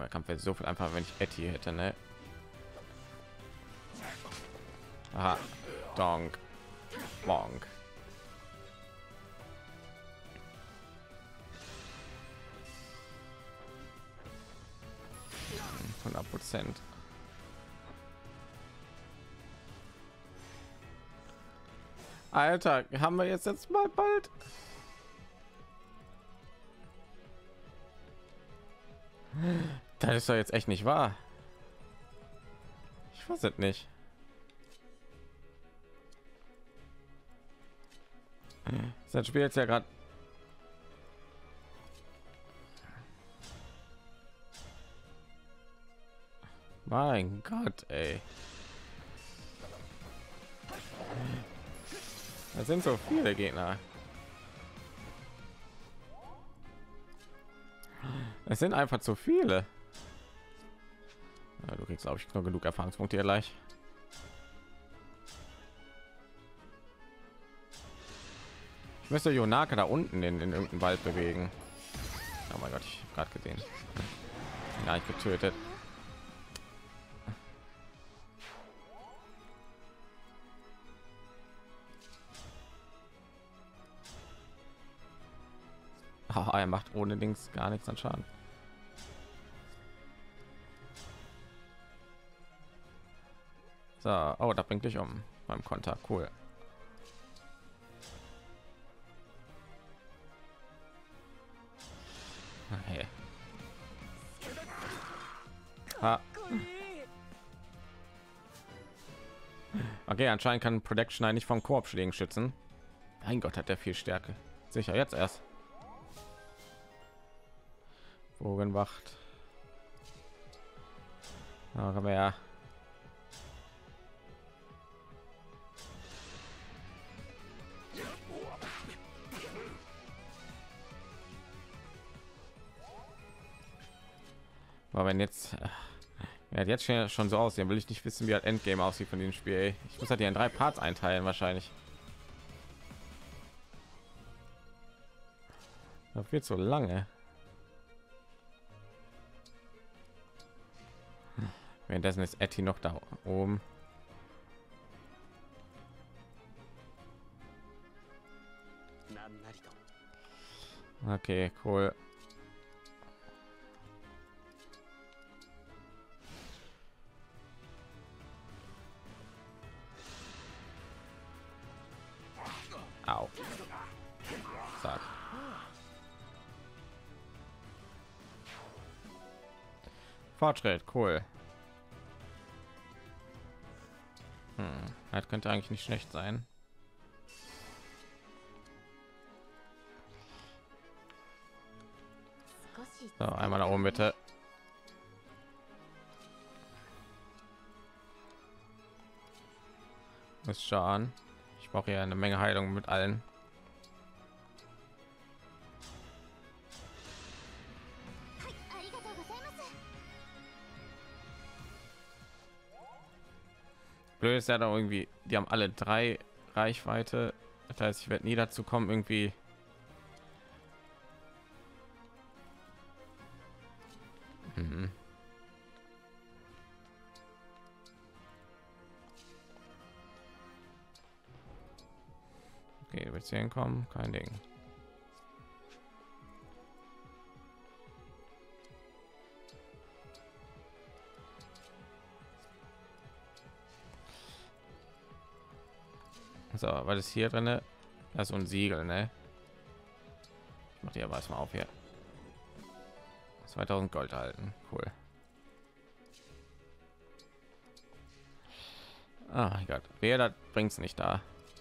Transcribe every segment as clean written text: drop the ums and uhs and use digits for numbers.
Der Kampf wäre so viel einfacher, wenn ich Etty hätte, ne? Aha, donk, bonk. %. Alter, haben wir jetzt mal bald? Das ist doch jetzt echt nicht wahr. Ich weiß es nicht. Das Spiel jetzt ja gerade. Mein Gott, ey. Das sind so viele Gegner. Es sind einfach zu viele. Ja, du kriegst, glaube ich, noch genug Erfahrungspunkte hier gleich. Ich müsste Yonaka da unten in irgendeinen Wald bewegen. Oh mein Gott, ich habe gerade gesehen. Ja, ich getötet. Oh, er macht ohne Dings gar nichts an Schaden. So, oh, da bringt dich um beim Konter. Cool. Okay. Ah. Okay, anscheinend kann Protection eigentlich vom Korbschlägen schützen. Mein Gott, hat der viel Stärke. Sicher, jetzt erst. Bogenwacht. Aber ja. Aber wenn jetzt schon so aussehen, will ich nicht wissen, wie das Endgame aussieht von dem Spiel. Ey. Ich muss halt hier in 3 Parts einteilen wahrscheinlich. Das wird so lange. Währenddessen ist Etty noch da oben. Okay, cool. Au. Zack. Fortschritt, cool. Das könnte eigentlich nicht schlecht sein. So, einmal da oben bitte. Muss schauen. Ich brauche ja eine Menge Heilung mit allen. Blöd ist ja da irgendwie, die haben alle 3 Reichweite. Das heißt, ich werde nie dazu kommen, irgendwie okay, du willst hier hinkommen, kein Ding. So, was ist hier drin? Das ist ein Siegel, ne? Ich mach dir was mal auf hier. 2000 Gold halten, cool. Ah mein Gott, wer das bringt's nicht da.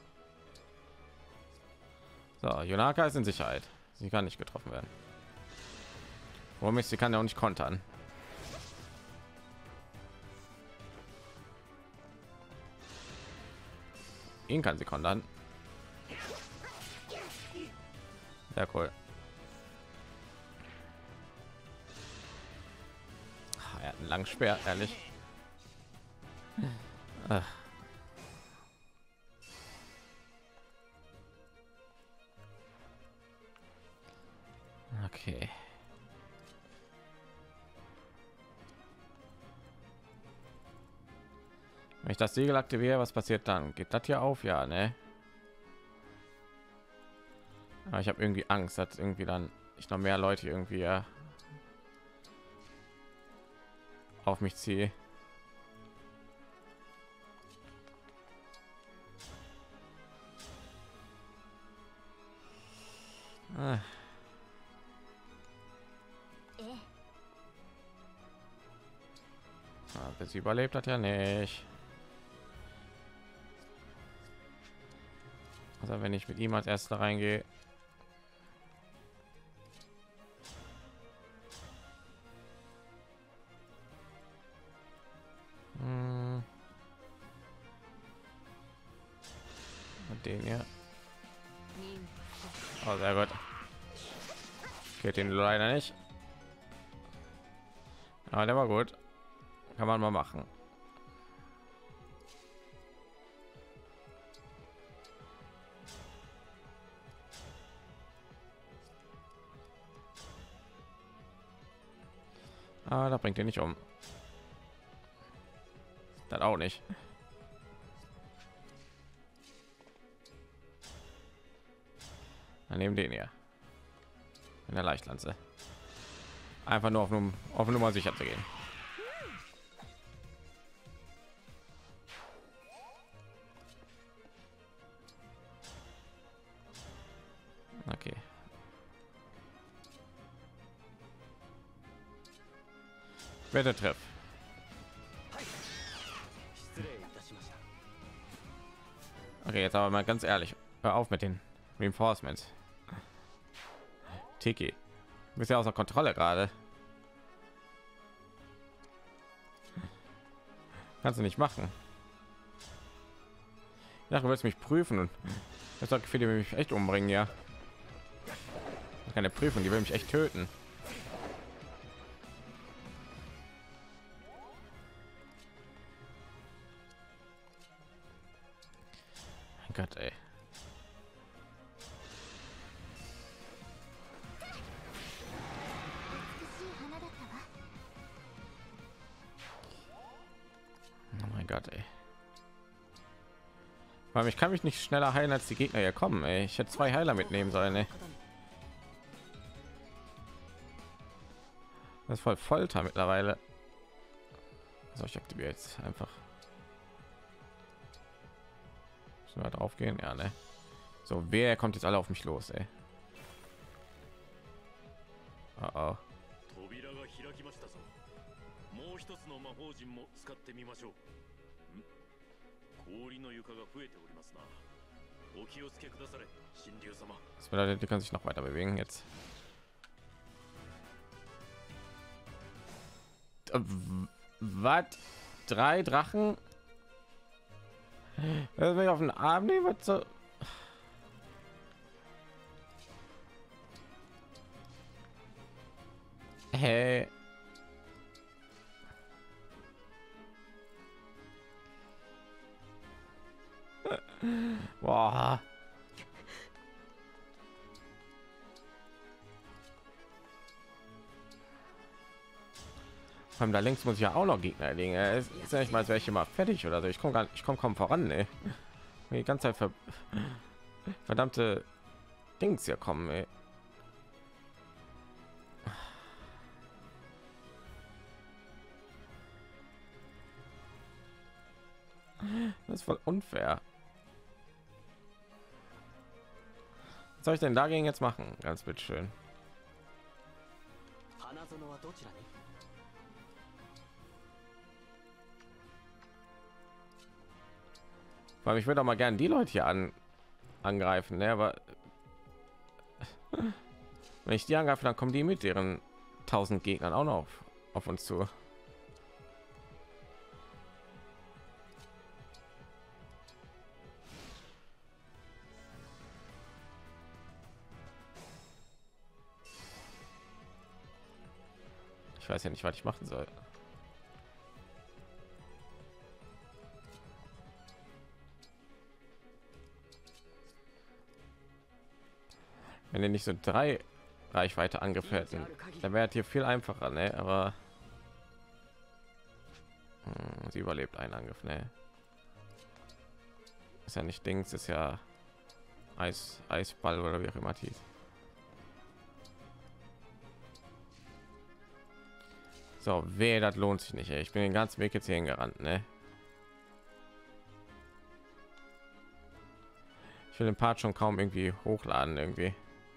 So, Yonaka ist in Sicherheit. Sie kann nicht getroffen werden. Warum ist sie kann ja auch nicht kontern. Ihn kann sie kontern. Sehr cool. Er hat einen langen Speer, ehrlich. Okay. Wenn ich das Siegel aktiviere, was passiert dann? Geht das hier auf? Ja, ne? Aber ich habe irgendwie Angst, dass irgendwie dann ich noch mehr Leute irgendwie auf mich ziehe. Ah. Bis überlebt hat ja nicht. Also wenn ich mit ihm als erster reingehe. Und den hier. Oh, sehr gut. Geht den leider nicht. Aber der war gut. Kann man mal machen. Ah, da bringt ihr nicht um. Das auch nicht. Dann nehmen den hier. In der Leichtlanze. Einfach nur auf Nummer sicher zu gehen. Okay. Bitte treff. Okay, jetzt aber mal ganz ehrlich, hör auf mit den Reinforcements. Tiki, du bist ja außer Kontrolle gerade. Kannst du nicht machen. Ja, du willst mich prüfen und das sagt, für die will mich echt umbringen, ja. Keine Prüfung, die will mich echt töten. Mein Gott, ey. Oh mein Gott, ey. Weil ich kann mich nicht schneller heilen als die Gegner hier kommen, ey. Ich hätte 2 Heiler mitnehmen sollen, ey. Das ist voll Folter mittlerweile. So, ich aktiviere jetzt einfach. Müssen wir drauf gehen? Ja, ne? So, wer kommt jetzt alle auf mich los, ey? Oh, oh. Das bedeutet, die kann sich noch weiter bewegen jetzt. Was? 3 Drachen? Das will ich auf den Arm nehmen, was so? Hey. Boah. Da links muss ich ja auch noch Gegner erlegen. Es ist ja nicht mal, als wäre ich immer fertig oder so. Ich komme kaum voran, ey. Die ganze Zeit verdammte Dings hier kommen, ey. Das ist voll unfair. Was soll ich denn dagegen jetzt machen? Ganz bitteschön. Weil ich würde auch mal gerne die Leute hier angreifen, ne? Aber wenn ich die angreife, dann kommen die mit ihren 1000 Gegnern auch noch auf uns zu. Ich weiß ja nicht, was ich machen soll. Wenn ihr nicht so 3 Reichweite Angriffe hätten, dann wäre hier viel einfacher, ne? Aber sie überlebt einen Angriff, ne? Ist ja nicht Dings, ist ja Eisball oder wie auch immer hieß. So, weh, das lohnt sich nicht. Ey. Ich bin den ganzen Weg jetzt hier hingerannt, ne? Ich will den Part schon kaum irgendwie hochladen irgendwie.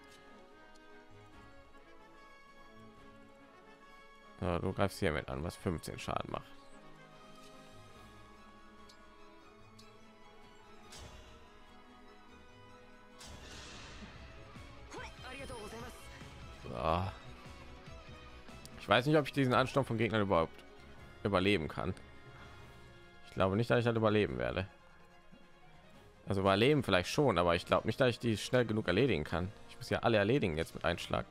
Ja, du greifst hier mit an, was 15 Schaden macht. So. Ich weiß nicht, ob ich diesen Ansturm von Gegnern überhaupt überleben kann. Ich glaube nicht, dass ich das überleben werde. Also überleben vielleicht schon, aber ich glaube nicht, dass ich die schnell genug erledigen kann. Ich muss ja alle erledigen jetzt mit einem Schlag.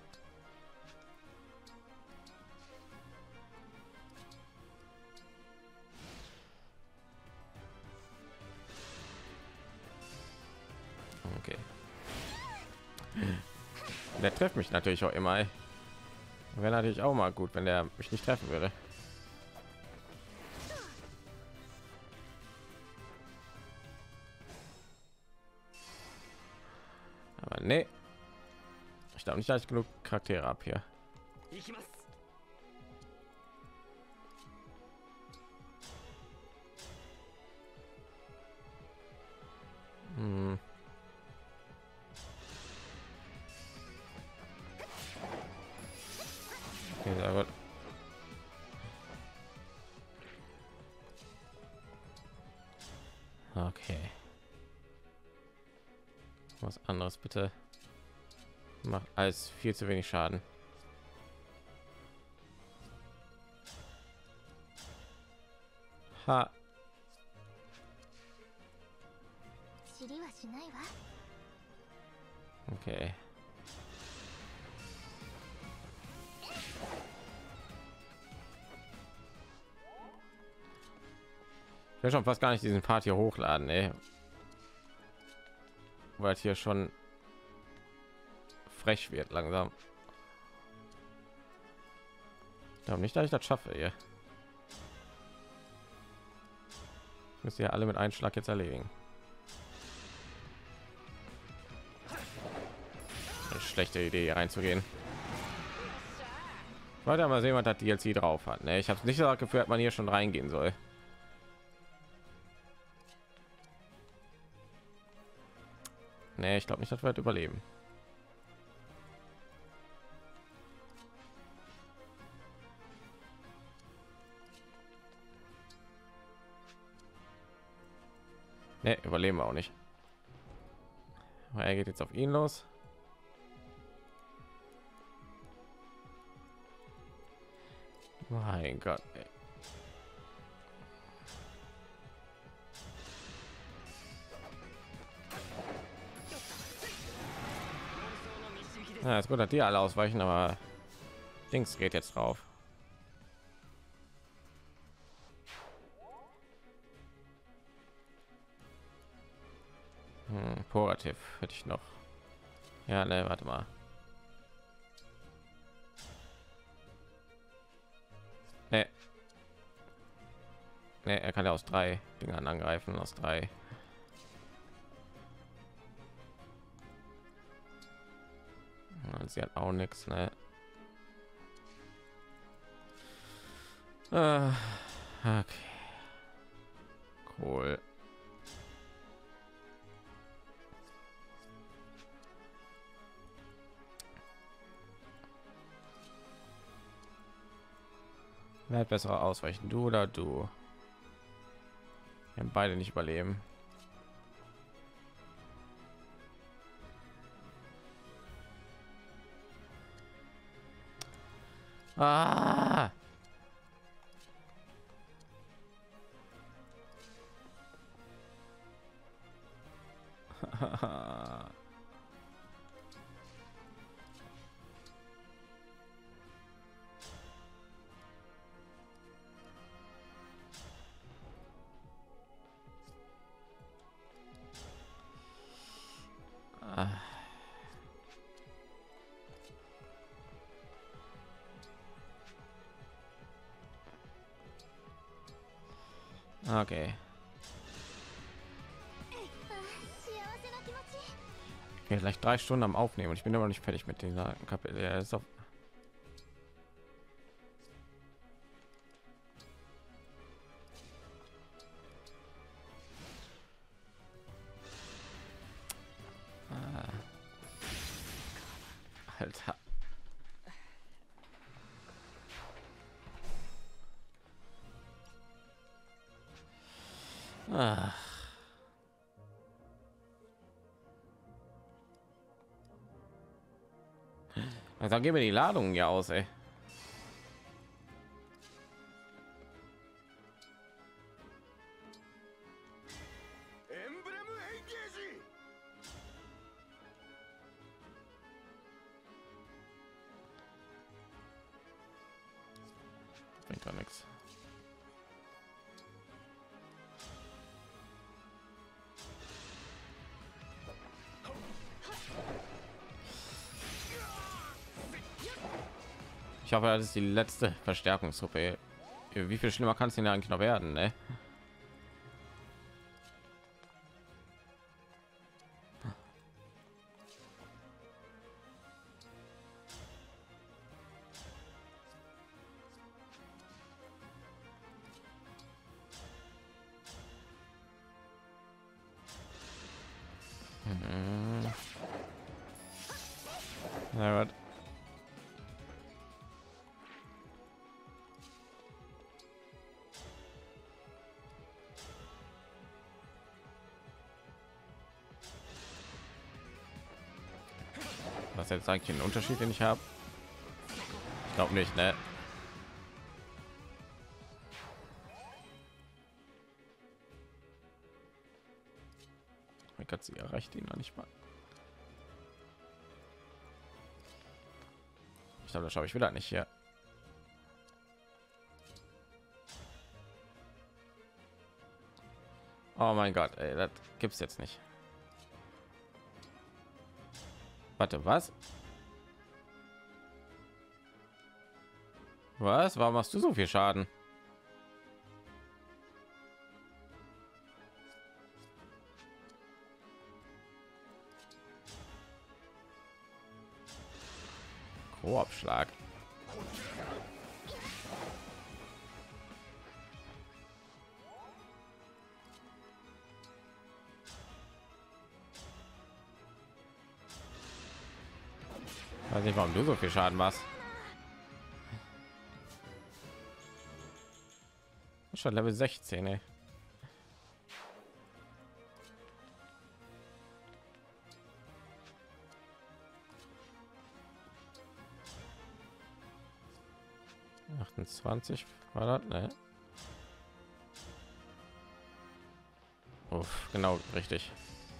Okay. Der trifft mich natürlich auch immer. Wäre natürlich auch mal gut, wenn der mich nicht treffen würde. Aber nee. Ich glaube nicht, dass ich genug Charaktere ab hier. Hm. Okay, sehr gut. Okay. Was anderes bitte. Macht alles viel zu wenig Schaden. Ha. Okay. Ich will schon fast gar nicht diesen Part hier hochladen, ey. Weil es hier schon frech wird langsam. Ich glaube nicht, dass ich das schaffe hier. Ich muss ja alle mit einem Schlag jetzt erledigen. Eine schlechte Idee, hier reinzugehen. Ich wollte mal sehen, was das DLC drauf hat. Ne? Ich habe nicht so gefühlt, dass man hier schon reingehen soll. Nee, ich glaube nicht, dass wir das überleben. Nee, überleben wir auch nicht. Aber er geht jetzt auf ihn los. Mein Gott. Ey. Ja, ist gut, dass die alle ausweichen, aber Dings geht jetzt drauf. Porativ hätte ich noch. Ja, ne, warte mal. Ne. Ne, er kann ja aus 3 Dingern angreifen, aus 3. Sie hat auch nichts, ne? Okay. Cool. Wer hat bessere ausweichen, du oder du? Wir haben beide nicht überleben. Ah! Okay. Okay, gleich 3 Stunden am Aufnehmen und ich bin immer noch nicht fertig mit dieser Kapitel. Ja, ist auf Alter. Ah. Also dann geben wir die Ladungen ja aus, ey. Bringt doch nichts. Ich hoffe, das ist die letzte Verstärkungsgruppe. Wie viel schlimmer kann es denn eigentlich noch werden, ne? Na gut. Was jetzt eigentlich ein Unterschied, den ich habe? Ich glaube nicht, ne? Mein Gott, sie erreicht ihn noch nicht mal. Ich glaube, das schaffe ich wieder nicht hier. Oh mein Gott, ey, das gibt's jetzt nicht. Warte, was? Was? Warum machst du so viel Schaden? Abschlag. Weiß nicht, warum du so viel Schaden machst. Schon Level 16, ey. War das, ne? Uff, genau richtig.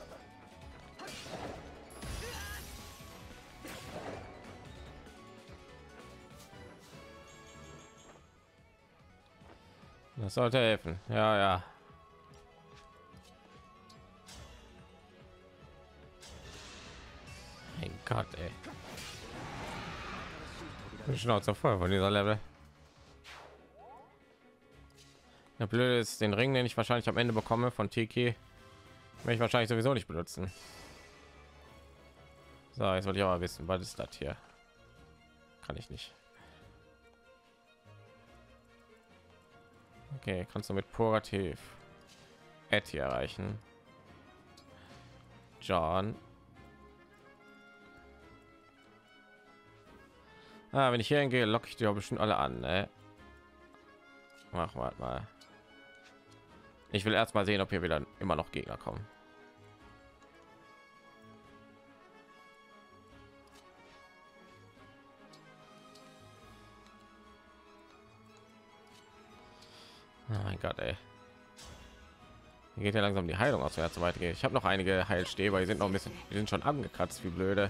Das sollte helfen. Ja, ja. Mein Gott, ey. Schnauze voll von dieser Level. Der Blöde ist, den Ring, den ich wahrscheinlich am Ende bekomme von Tiki, werde ich wahrscheinlich sowieso nicht benutzen. So, jetzt wollte ich aber wissen, was ist das hier? Kann ich nicht. Okay, kannst du mit Purativ Ed hier erreichen. John. Ah, wenn ich hier hingehe, locke ich die auch bestimmt alle an, ne? Mach mal. Ich will erst mal sehen, ob hier wieder immer noch Gegner kommen. Oh mein Gott, ey. Hier geht ja langsam die Heilung aus, wenn er so weit geht. Ich habe noch einige Heilstäbe, die sind noch ein bisschen, die sind schon angekratzt, wie blöde.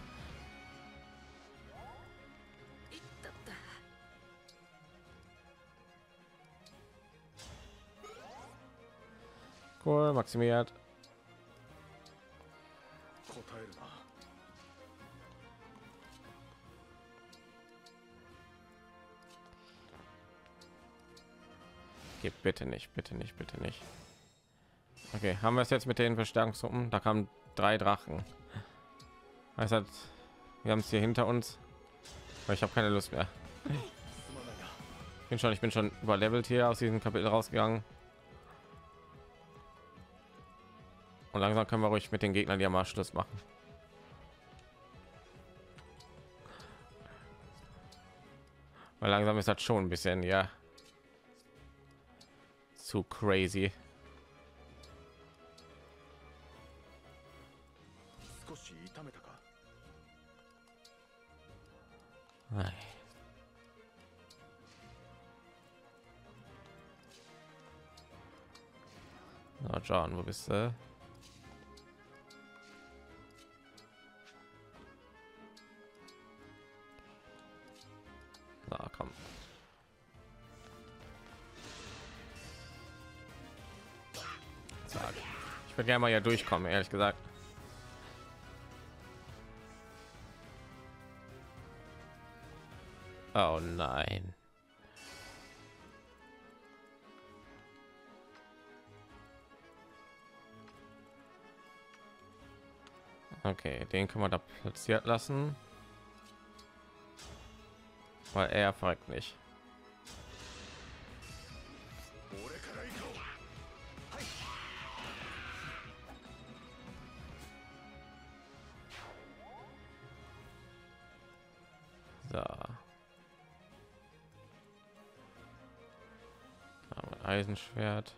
Cool, maximiert. Geht bitte nicht, bitte nicht, bitte nicht. Okay, haben wir es jetzt mit den Verstärkungsgruppen? Da kamen 3 Drachen. Es hat, wir haben es hier hinter uns, aber ich habe keine Lust mehr. Ich bin schon überlevelt hier aus diesem Kapitel rausgegangen. Und langsam können wir ruhig mit den Gegnern ja mal Schluss machen. Weil langsam ist das schon ein bisschen ja zu crazy. Nein. Na, John, wo bist du? Na, komm. Zack. Ich würde gerne mal hier durchkommen, ehrlich gesagt. Oh nein. Okay, den kann man da platziert lassen, weil er fragt nicht. So. Aber Eisenschwert.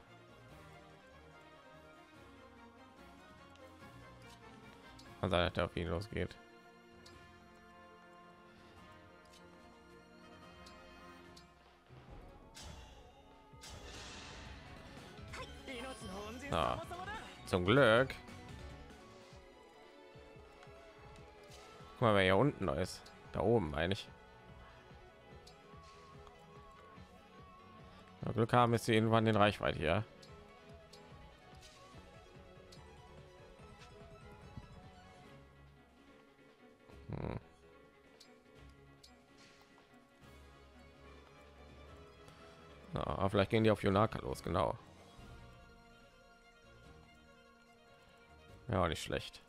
Kann sein, dass der auf ihn losgeht. Ah, zum Glück. Guck mal, wer hier unten ist. Da oben eigentlich. Ja, Glück haben, ist sie irgendwann in Reichweite hier. Ja, aber vielleicht gehen die auf Yonaka los, genau. Ja, nicht schlecht.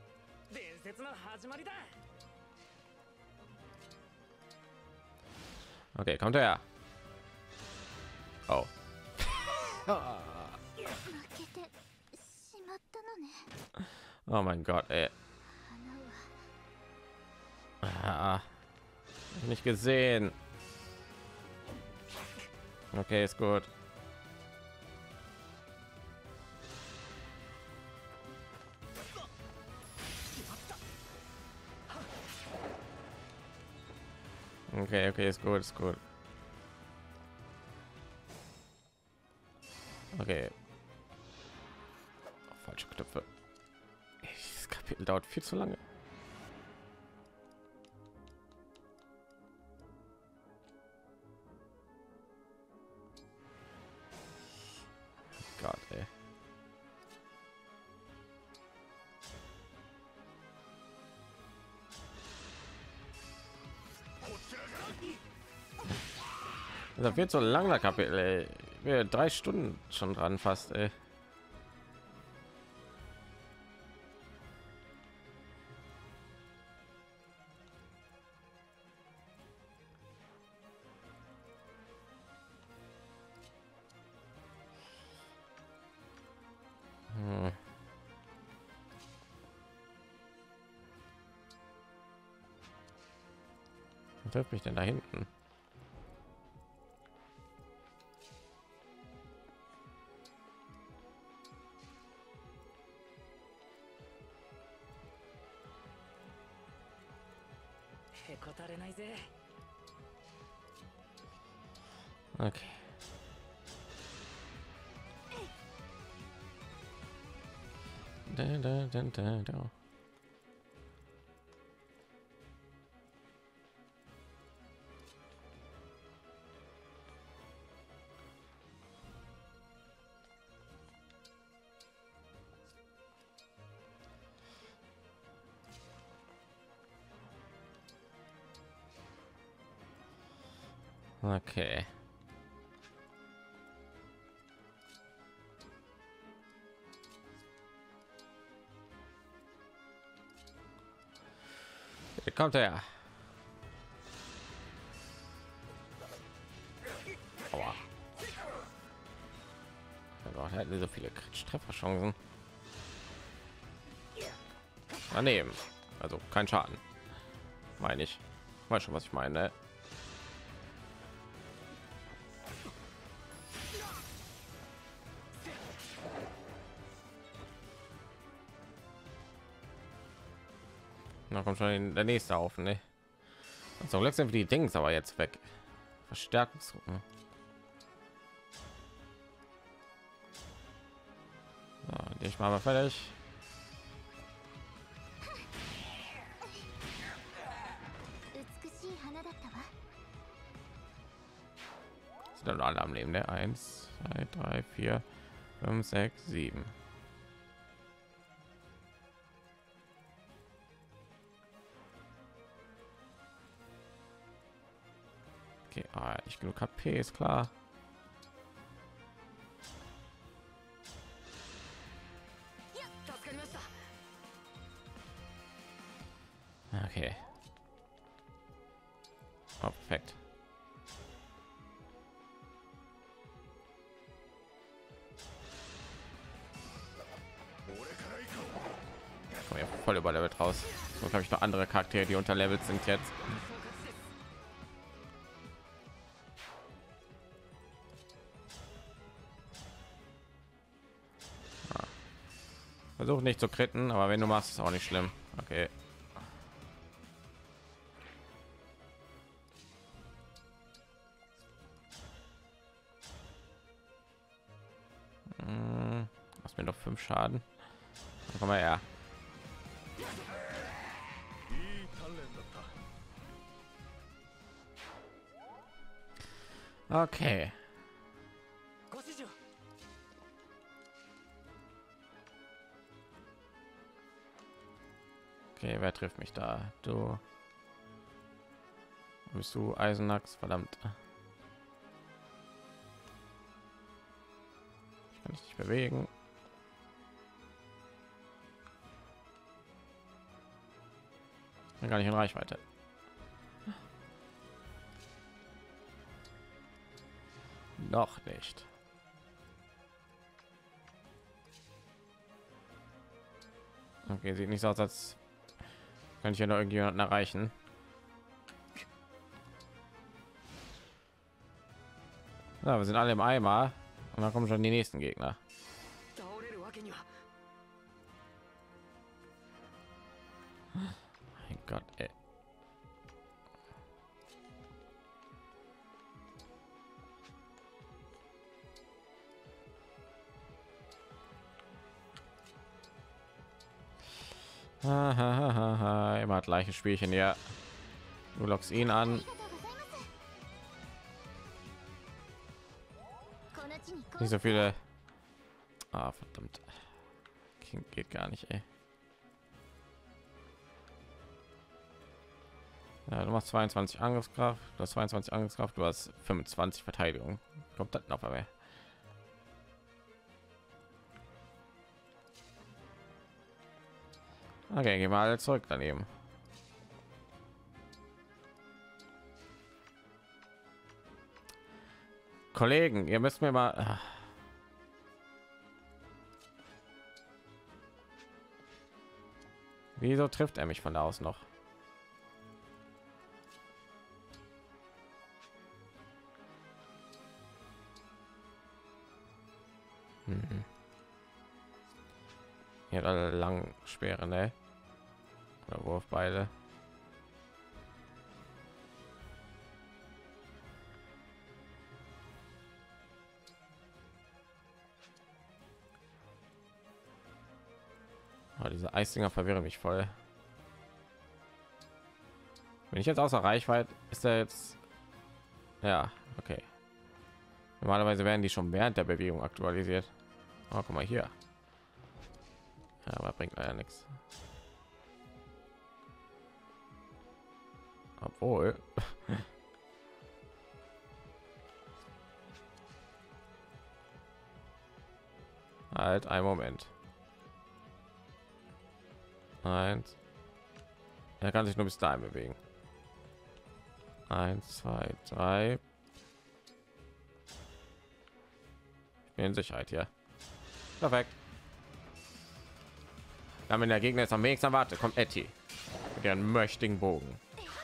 Okay, kommt her. Oh. Oh mein Gott, ey. Ah, nicht gesehen. Okay, ist gut. Okay, okay, ist gut, ist gut. Okay. Falsche Knöpfe. Das Kapitel dauert viel zu lange. Gott, ey. Das wird so ein langer Kapitel, ey. Wir 3 Stunden schon dran fast, ey. Was trifft mich denn da hinten? Okay. Da. Okay. Kommt er. Aua. Oh Gott, hätten so viele Trefferchancen. Daneben. Also kein Schaden. Meine ich. Weiß schon, was ich meine. Ne? Da kommt schon der nächste auf, ne? So, letztendlich sind die Dings aber jetzt weg. Verstärkungsgruppen. So, ich mal fertig. Sind dann alle am Leben, ne? 1, 2, 3, 4, 5, 6, 7. Okay, nicht genug HP, ist klar. Okay. Oh, perfekt. Komm ja voll über Level raus. So habe ich noch andere Charaktere, die unter Level sind jetzt. Versuch nicht zu kritten, aber wenn du machst, ist auch nicht schlimm. Okay. Hast mir doch 5 Schaden. Dann komm mal her. Okay. Okay, wer trifft mich da? Du bist du Eisenachs, verdammt. Ich kann mich nicht bewegen. Bin gar nicht in Reichweite. Noch nicht. Okay, sieht nicht so aus, als könnte ich ja noch irgendjemanden erreichen. Ja, wir sind alle im Eimer und dann kommen schon die nächsten Gegner. Mein Gott, ey. Immer gleiche Spielchen, ja. Du lockst ihn an. Nicht so viele. Ah, verdammt. Geht gar nicht, ey. Ja, du machst 22 Angriffskraft, du hast 22 Angriffskraft, du hast 25 Verteidigung. Kommt das noch aber? Okay, gehen wir alle zurück daneben. Kollegen, ihr müsst mir mal. Wieso trifft er mich von da aus noch? Hier alle lang Speere, ne? Oder Wurf beide. Oh, diese Eisdinger verwirren mich voll. Wenn ich jetzt außer Reichweite, ist er jetzt. Ja, okay. Normalerweise werden die schon während der Bewegung aktualisiert. Oh, guck mal hier. Ja, aber bringt ja nichts. Obwohl. Halt, ein Moment. 1, Er kann sich nur bis dahin bewegen. 1, 2, 3. Ich bin in Sicherheit hier. Perfekt. Ja, wenn der Gegner jetzt am wenigsten erwartet, kommt Etty mit ihren mächtigen Bogen.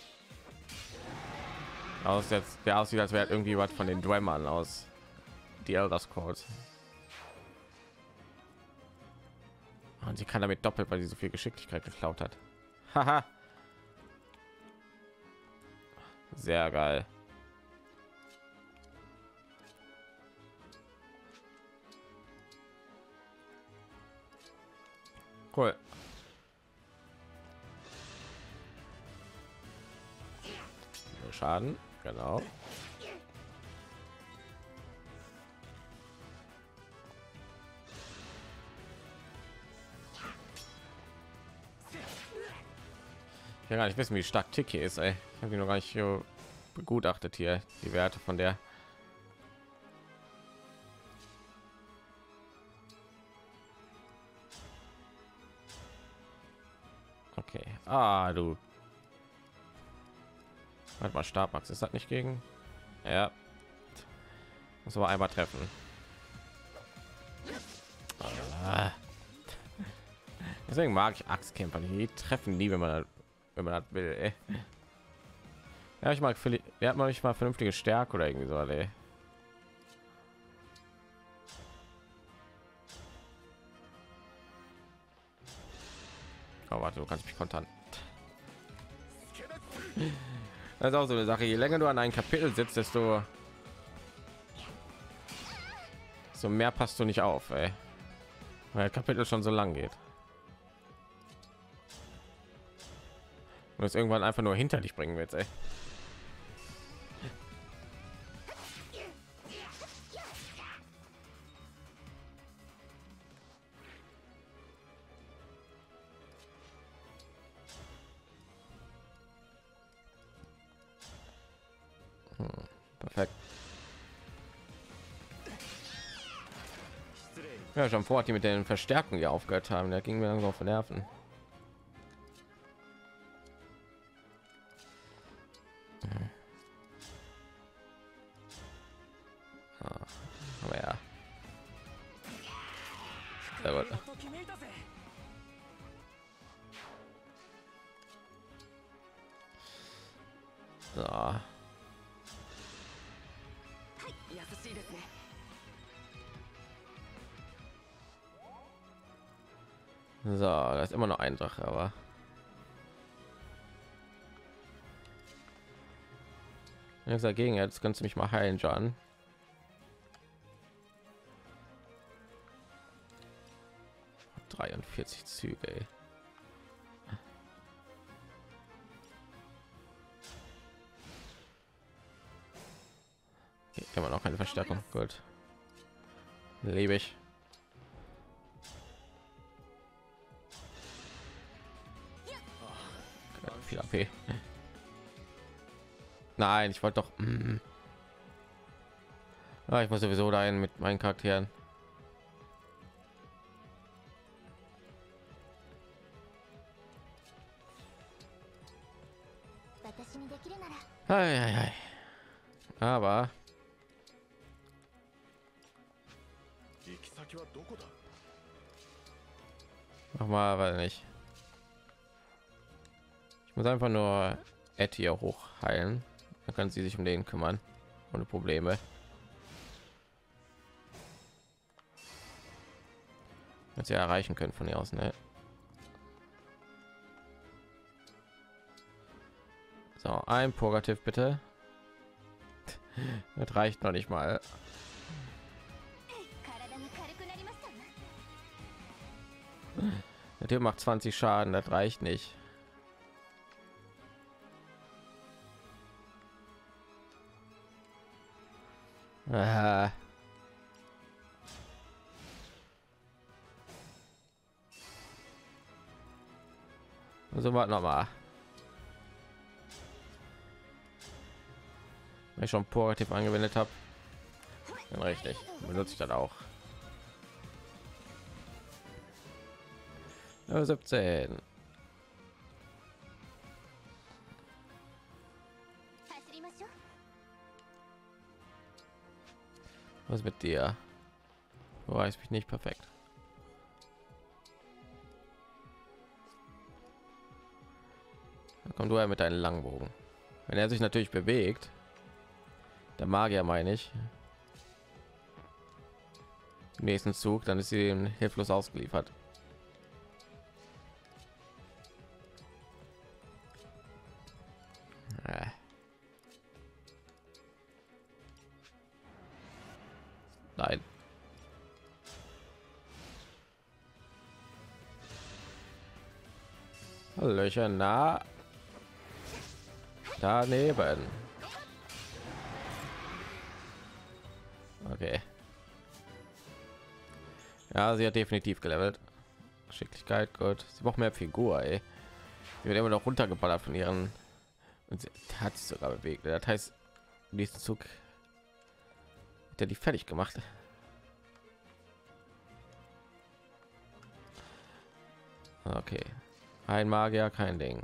Aus jetzt, der aussieht, als wäre irgendwie was von den Dwemmern aus die Elder Scrolls. Und sie kann damit doppelt, weil sie so viel Geschicklichkeit geklaut hat. Haha. Sehr geil. Cool. Schaden, genau. Ich kann gar nicht wissen, wie stark Tick hier ist, ey. Ich habe ihn noch gar nicht begutachtet hier, die Werte von der. Okay. Ah, du. Halt mal Stabmax, ist das nicht gegen? Ja. Muss aber einmal treffen. Ah. Deswegen mag ich Axtkämpfer, die treffen nie, wenn man das will. Ey. Ja, ich mag er hat manchmal vernünftige Stärke oder irgendwie so. Ey. Oh, warte, du kannst mich kontern. Das ist auch so eine Sache. Je länger du an einem Kapitel sitzt, desto mehr passt du nicht auf, ey. Weil das Kapitel schon so lang geht. Und es irgendwann einfach nur hinter dich bringen wird, ey. Perfekt. Ja, schon vor, die mit den Verstärkungen ja aufgehört haben, da ging mir langsam auf den Nerven. Aber ja. Sehr gut. So. So, da ist immer noch ein Drache, aber nichts dagegen. Jetzt kannst du mich mal heilen, John. ...43 Züge, ey. Okay, immer noch keine Verstärkung. Gut. Lebe ich. Viel AP. Nein, ich wollte doch... Ah, ich muss sowieso dahin mit meinen Charakteren. Ei, ei, ei. Aber mach mal, weil nicht. Ich muss einfach nur Etty hoch heilen, dann kann sie sich um den kümmern ohne Probleme. Was sie erreichen können von ihr aus, ne? So, ein Purgativ bitte. Das reicht noch nicht mal. Der Typ macht 20 Schaden, das reicht nicht. Ah. So, warte noch mal. Wenn ich schon Purgativ angewendet habe, dann richtig benutze ich das auch. 17. Was mit dir? Du weißt mich nicht perfekt. Dann komm du ja mit deinen Langbogen. Wenn er sich natürlich bewegt, der Magier meine ich, im nächsten Zug, dann ist sie ihm hilflos ausgeliefert. Nein. Löcher nah. Daneben. Okay. Ja, sie hat definitiv gelevelt. Geschicklichkeit, gut. Sie braucht mehr Figur, ey. Sie wird immer noch runtergeballert von ihren. Und sie hat sich sogar bewegt. Das heißt, nächsten Zug hat er die fertig gemacht. Okay. Ein Magier, kein Ding.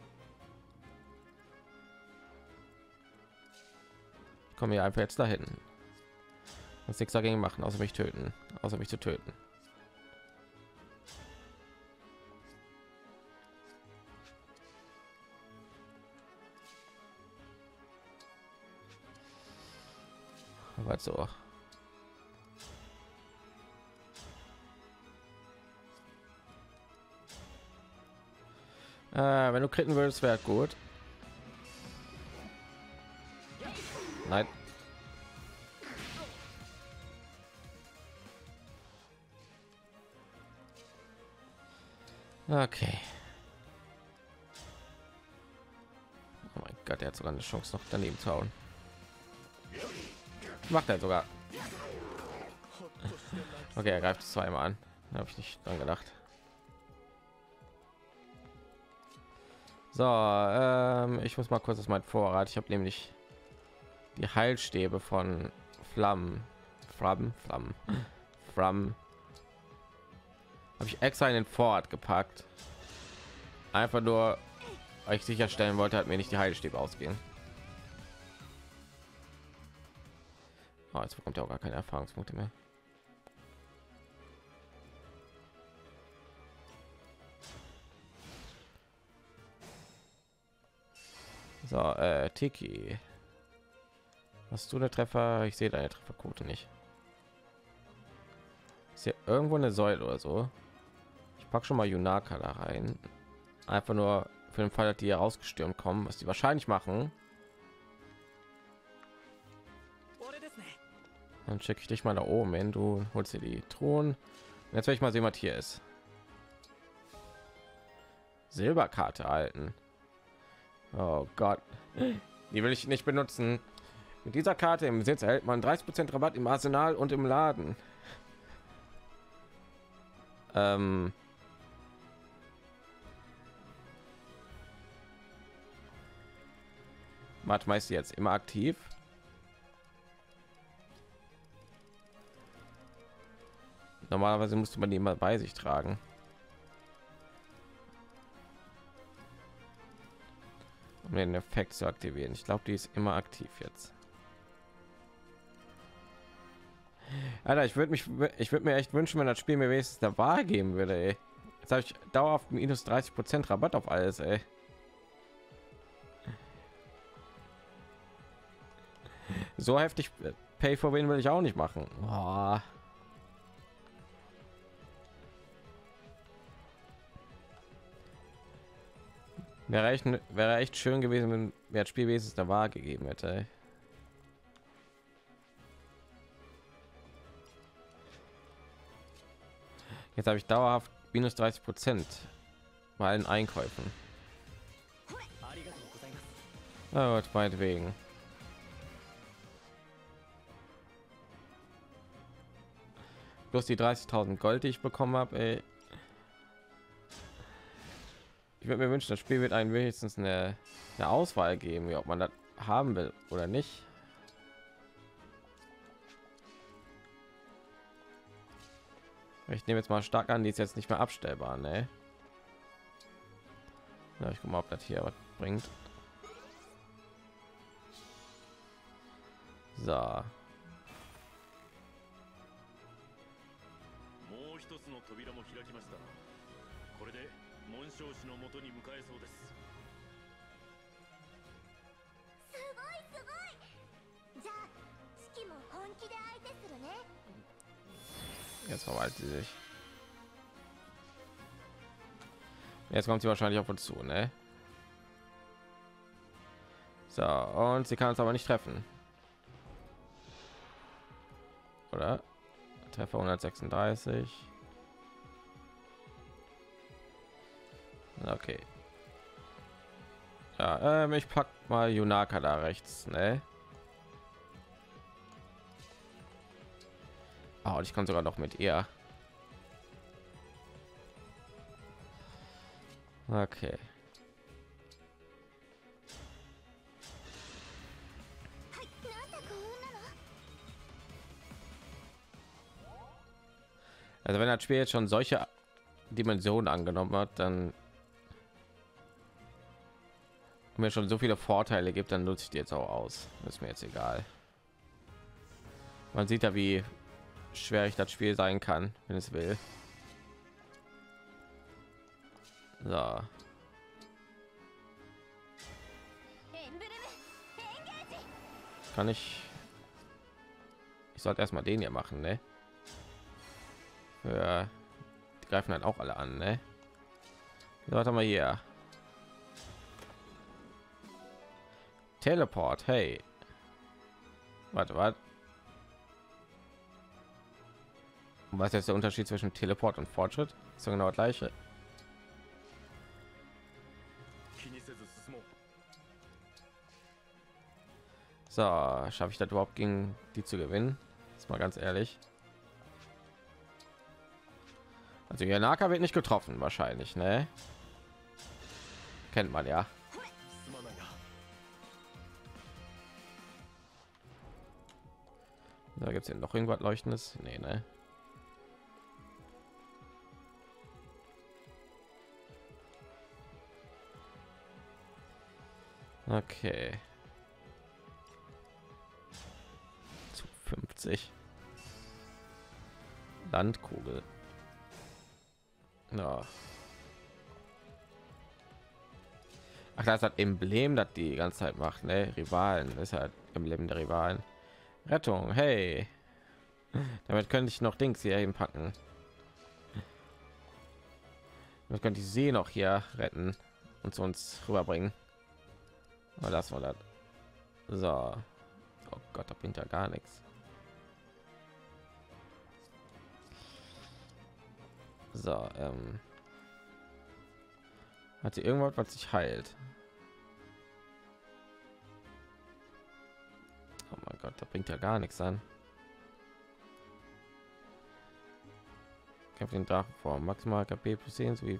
Ich komme hier einfach jetzt dahin. Was nichts dagegen machen, außer mich töten, außer mich zu töten. Aber so. Wenn du kritten würdest, wäre gut. Nein. Okay. Oh mein Gott, er hat sogar eine Chance, noch daneben zu hauen. Macht er sogar. Okay, er greift zweimal an. Da habe ich nicht dran gedacht. So, ich muss mal kurz aus meinem Vorrat. Ich habe nämlich die Heilstäbe von Flammen. Habe ich extra in den Vorrat gepackt. Einfach nur, weil ich sicherstellen wollte, hat mir nicht die Heilstäbe ausgehen. Oh, jetzt bekommt er auch gar keine Erfahrungspunkte mehr. So, Tiki. Hast du eine Treffer? Ich sehe deine Trefferquote nicht. Ist hier irgendwo eine Säule oder so? Ich packe schon mal Yunaka da rein. Einfach nur für den Fall, dass die hier rausgestürmt kommen, was die wahrscheinlich machen. Dann schicke ich dich mal da oben hin. Du holst dir die Thron. Jetzt will ich mal sehen, was hier ist. Silberkarte halten. Oh Gott, die will ich nicht benutzen. Mit dieser Karte im Besitz erhält man 30% Rabatt im Arsenal und im Laden. Warte, meist jetzt immer aktiv. Normalerweise musste man die immer bei sich tragen. Um den Effekt zu aktivieren. Ich glaube, die ist immer aktiv jetzt. Alter, ich würde mir echt wünschen, wenn das Spiel mir wenigstens der Wahl geben würde. Ey. Jetzt habe ich dauerhaft minus 30% Rabatt auf alles. Ey. So heftig Pay for Win will ich auch nicht machen. Oh. Wäre echt schön gewesen, wenn mir das Spiel wenigstens der Wahl gegeben hätte. Ey. Jetzt habe ich dauerhaft minus 30% bei allen Einkäufen. Oh, meinetwegen. Bloß die 30.000 Gold, die ich bekommen habe. Ich würde mir wünschen, das Spiel wird einen wenigstens eine Auswahl geben, ob man das haben will oder nicht. Ich nehme jetzt mal stark an, die ist jetzt nicht mehr abstellbar, ne? Ja, ich guck mal, ob das hier was bringt. So. Jetzt verwaltet sie sich. Jetzt kommt sie wahrscheinlich auf uns zu, ne? So, und sie kann es aber nicht treffen. Oder? Treffer 136. Okay. Ja, ich pack mal Yunaka da rechts, ne? Oh, und ich kann sogar noch mit ihr. Okay. Also wenn das Spiel jetzt schon solche Dimensionen angenommen hat, dann mir schon so viele Vorteile gibt, dann nutze ich die jetzt auch aus. Das ist mir jetzt egal. Man sieht ja, wie schwer ich das Spiel sein kann, wenn es will. So. Kann ich sollte erstmal den hier machen, ne? Ja, die greifen dann auch alle an, ne? So, warte mal hier. Teleport, hey. Warte. Was ist jetzt der Unterschied zwischen Teleport und Fortschritt? Ist so genau das gleiche. So, schaffe ich das überhaupt gegen die zu gewinnen? Ist mal ganz ehrlich. Also Yanaka wird nicht getroffen wahrscheinlich, ne? Kennt man ja. Da gibt es ja noch irgendwas Leuchtendes. Nee, ne? Okay. Zu 50. Landkugel. Ja. Ach, das hat Emblem, das die ganze Zeit macht, ne? Rivalen, das ist halt Emblem der Rivalen. Rettung, hey. Damit könnte ich noch Dings hier hinpacken. Damit könnte ich sie noch hier retten und zu uns rüberbringen. Aber das war das. So. Oh Gott, da bringt ja gar nichts. So, hat sie irgendwas, was sich heilt? Oh mein Gott, da bringt ja gar nichts an. Ich habe den Drachen vor maximal KP plus 10 sowie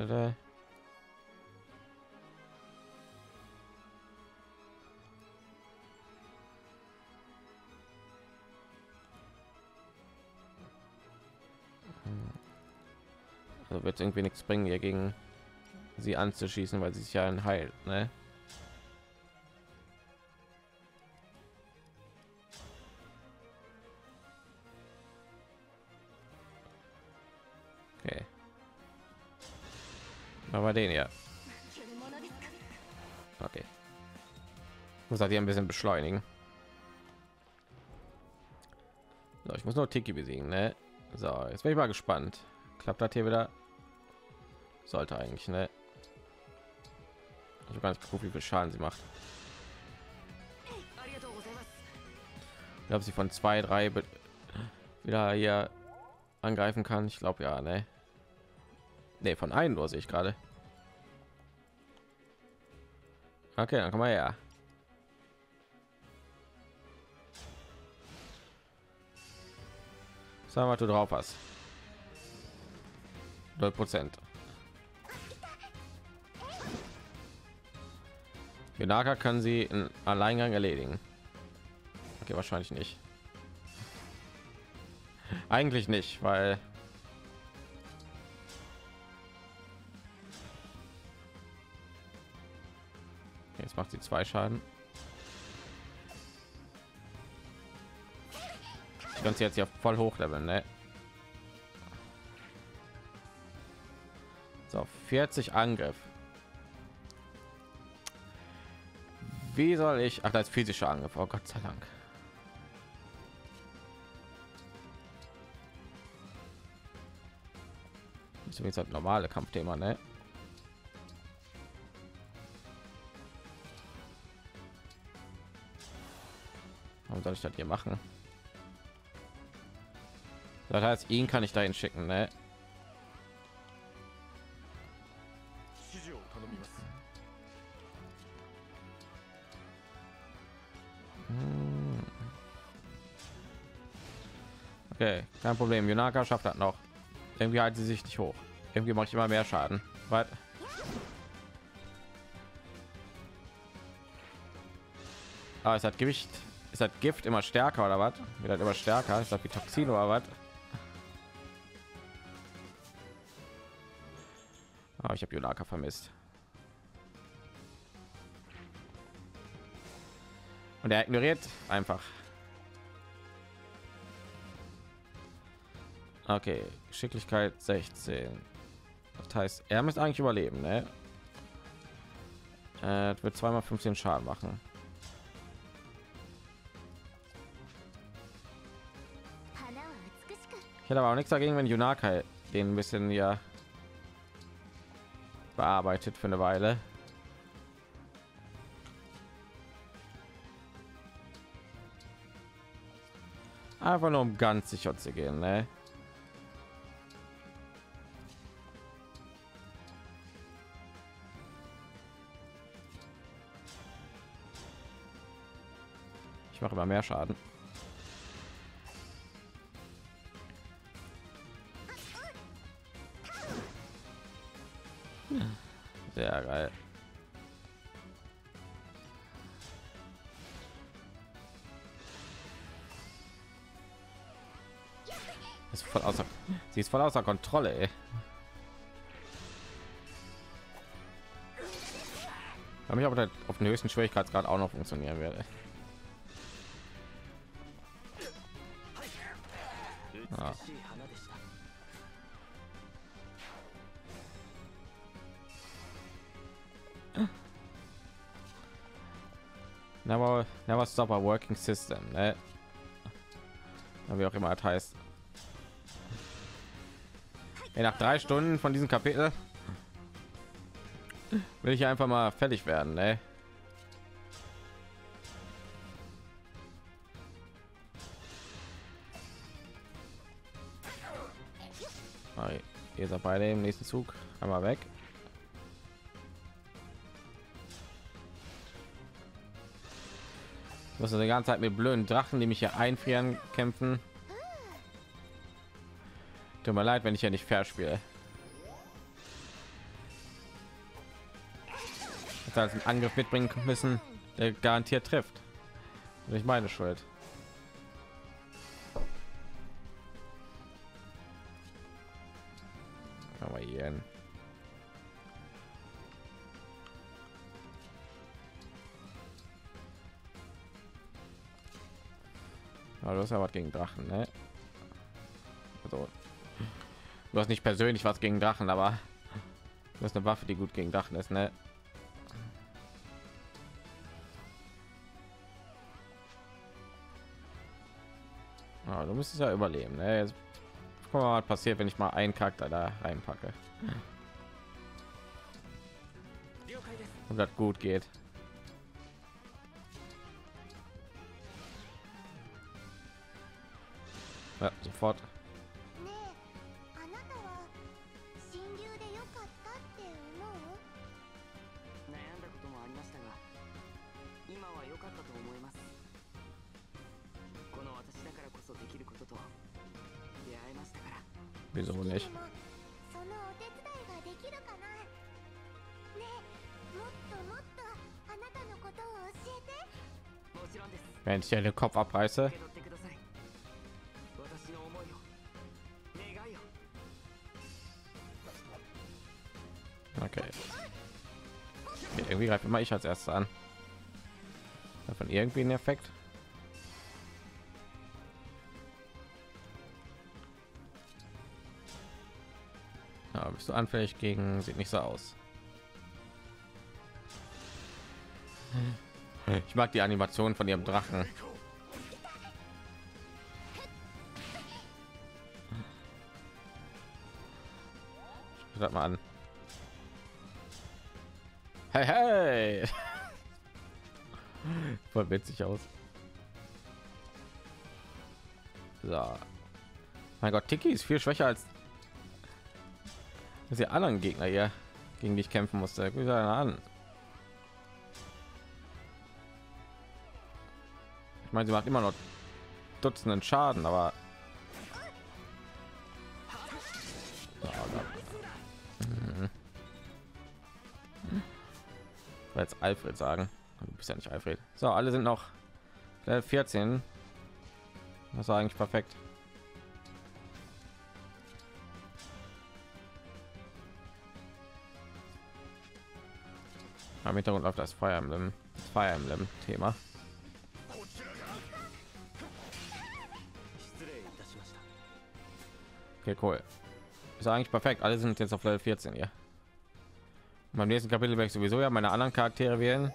also wird irgendwie nichts bringen, hier gegen sie anzuschießen, weil sie sich ja heilt, ne? Okay. Aber den ja. Okay. Muss halt hier ein bisschen beschleunigen. So, ich muss nur Tiki besiegen, ne? So, jetzt bin ich mal gespannt. Klappt das hier wieder? Sollte eigentlich, ne? Ich habe gar nicht geguckt, wie viel Schaden sie macht. Ich glaube, sie von 2, 3 wieder hier angreifen kann. Ich glaube ja, ne? Ne, von einem nur sehe ich gerade. Okay, dann komm mal her. Sag mal, was du drauf hast. 0%. Yunaka kann sie in Alleingang erledigen. Okay, wahrscheinlich nicht. Eigentlich nicht, weil jetzt macht sie 2 Schaden. Ganze jetzt hier voll hochleveln, ne? So, 40 Angriff. Wie soll ich? Ach, das ist physischer Angriff. Oh Gott sei Dank. Das ist jetzt halt normale Kampfthema, ne? Warum soll ich das hier machen? Das heißt, ihn kann ich dahin schicken, ne? Okay, kein Problem. Yunaka schafft das noch. Irgendwie halten sie sich nicht hoch. Irgendwie mache ich immer mehr Schaden. Was? Ah, es hat Gewicht. Ist das Gift immer stärker oder was? Wird das immer stärker? Ist das wie Toxin oder was? Ah, ich habe Yunaka vermisst. Und er ignoriert einfach. Okay, Geschicklichkeit 16. Das heißt, er müsste eigentlich überleben, ne? Wird zweimal 15 Schaden machen. Ich hätte aber auch nichts dagegen, wenn Yunaka den ein bisschen ja bearbeitet für eine Weile. Einfach nur um ganz sicher zu gehen, ne? Ich mache immer mehr Schaden. Sehr geil. Ist voll außer, sie ist voll außer Kontrolle, ey. Ich habe mich aber auf den höchsten Schwierigkeitsgrad auch noch funktionieren werde. Ah. Never stop a working system, ne? Wie auch immer das heißt. Ey, nach 3 Stunden von diesem Kapitel will ich einfach mal fertig werden, ne? Ihr seid beide im nächsten Zug einmal weg. Ich muss die ganze Zeit mit blöden Drachen, die mich hier einfrieren, kämpfen. Tut mir leid, wenn ich ja nicht fair spiele. Ich als einen Angriff mitbringen müssen, der garantiert trifft. Nicht meine Schuld. Aber hier. Aber du hast ja was gegen Drachen, ne? Also, du hast nicht persönlich was gegen Drachen, aber du hast eine Waffe, die gut gegen Drachen ist, ne? Ja, du müsstest ja überleben, ne? Jetzt gucken wir mal, was passiert, wenn ich mal einen Charakter da reinpacke und das gut geht. Ja, sofort. Wieso nicht? Wenn ich den Kopf abreiße. Okay. Irgendwie greift immer ich als erstes an. Davon irgendwie ein Effekt. Bist du anfällig gegen? Sieht nicht so aus. Ich mag die Animation von ihrem Drachen. Schau das mal an. Hey, hey. Voll witzig aus. So. Mein Gott, Tiki ist viel schwächer als die anderen Gegner hier, gegen die ich kämpfen musste. Guck dir an. Ich meine, sie macht immer noch Dutzenden Schaden, aber so, jetzt Alfred sagen. Du bist ja nicht Alfred. So, alle sind noch 14. Das war eigentlich perfekt. Im Hintergrund läuft das Fire Emblem Thema. Okay, cool. Ist eigentlich perfekt. Alle sind jetzt auf Level 14 hier. Und beim nächsten Kapitel werde ich sowieso ja meine anderen Charaktere wählen.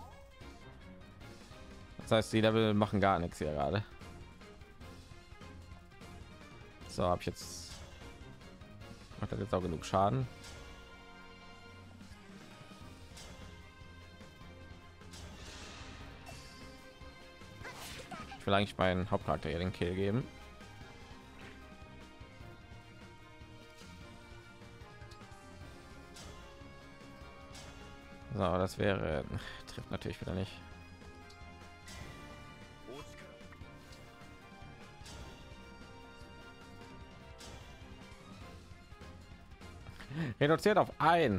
Das heißt, die Level machen gar nichts hier gerade. So, habe ich jetzt macht das jetzt auch genug Schaden. Ich will eigentlich meinen Hauptcharakter hier den Kill geben. So, das wäre trifft natürlich wieder nicht. Reduziert auf ein.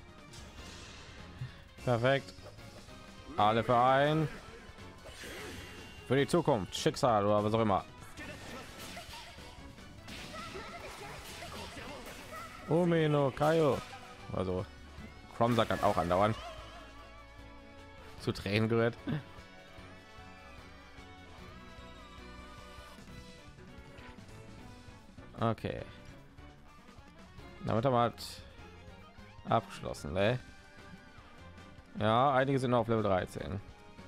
Perfekt. Alle für ein. Für die Zukunft, Schicksal oder was auch immer. Umino Kaio. Also Crom sagt hat auch andauernd zu Tränen gerührt. Okay. Damit haben wir halt abgeschlossen, ne? Ja, einige sind auf Level 13.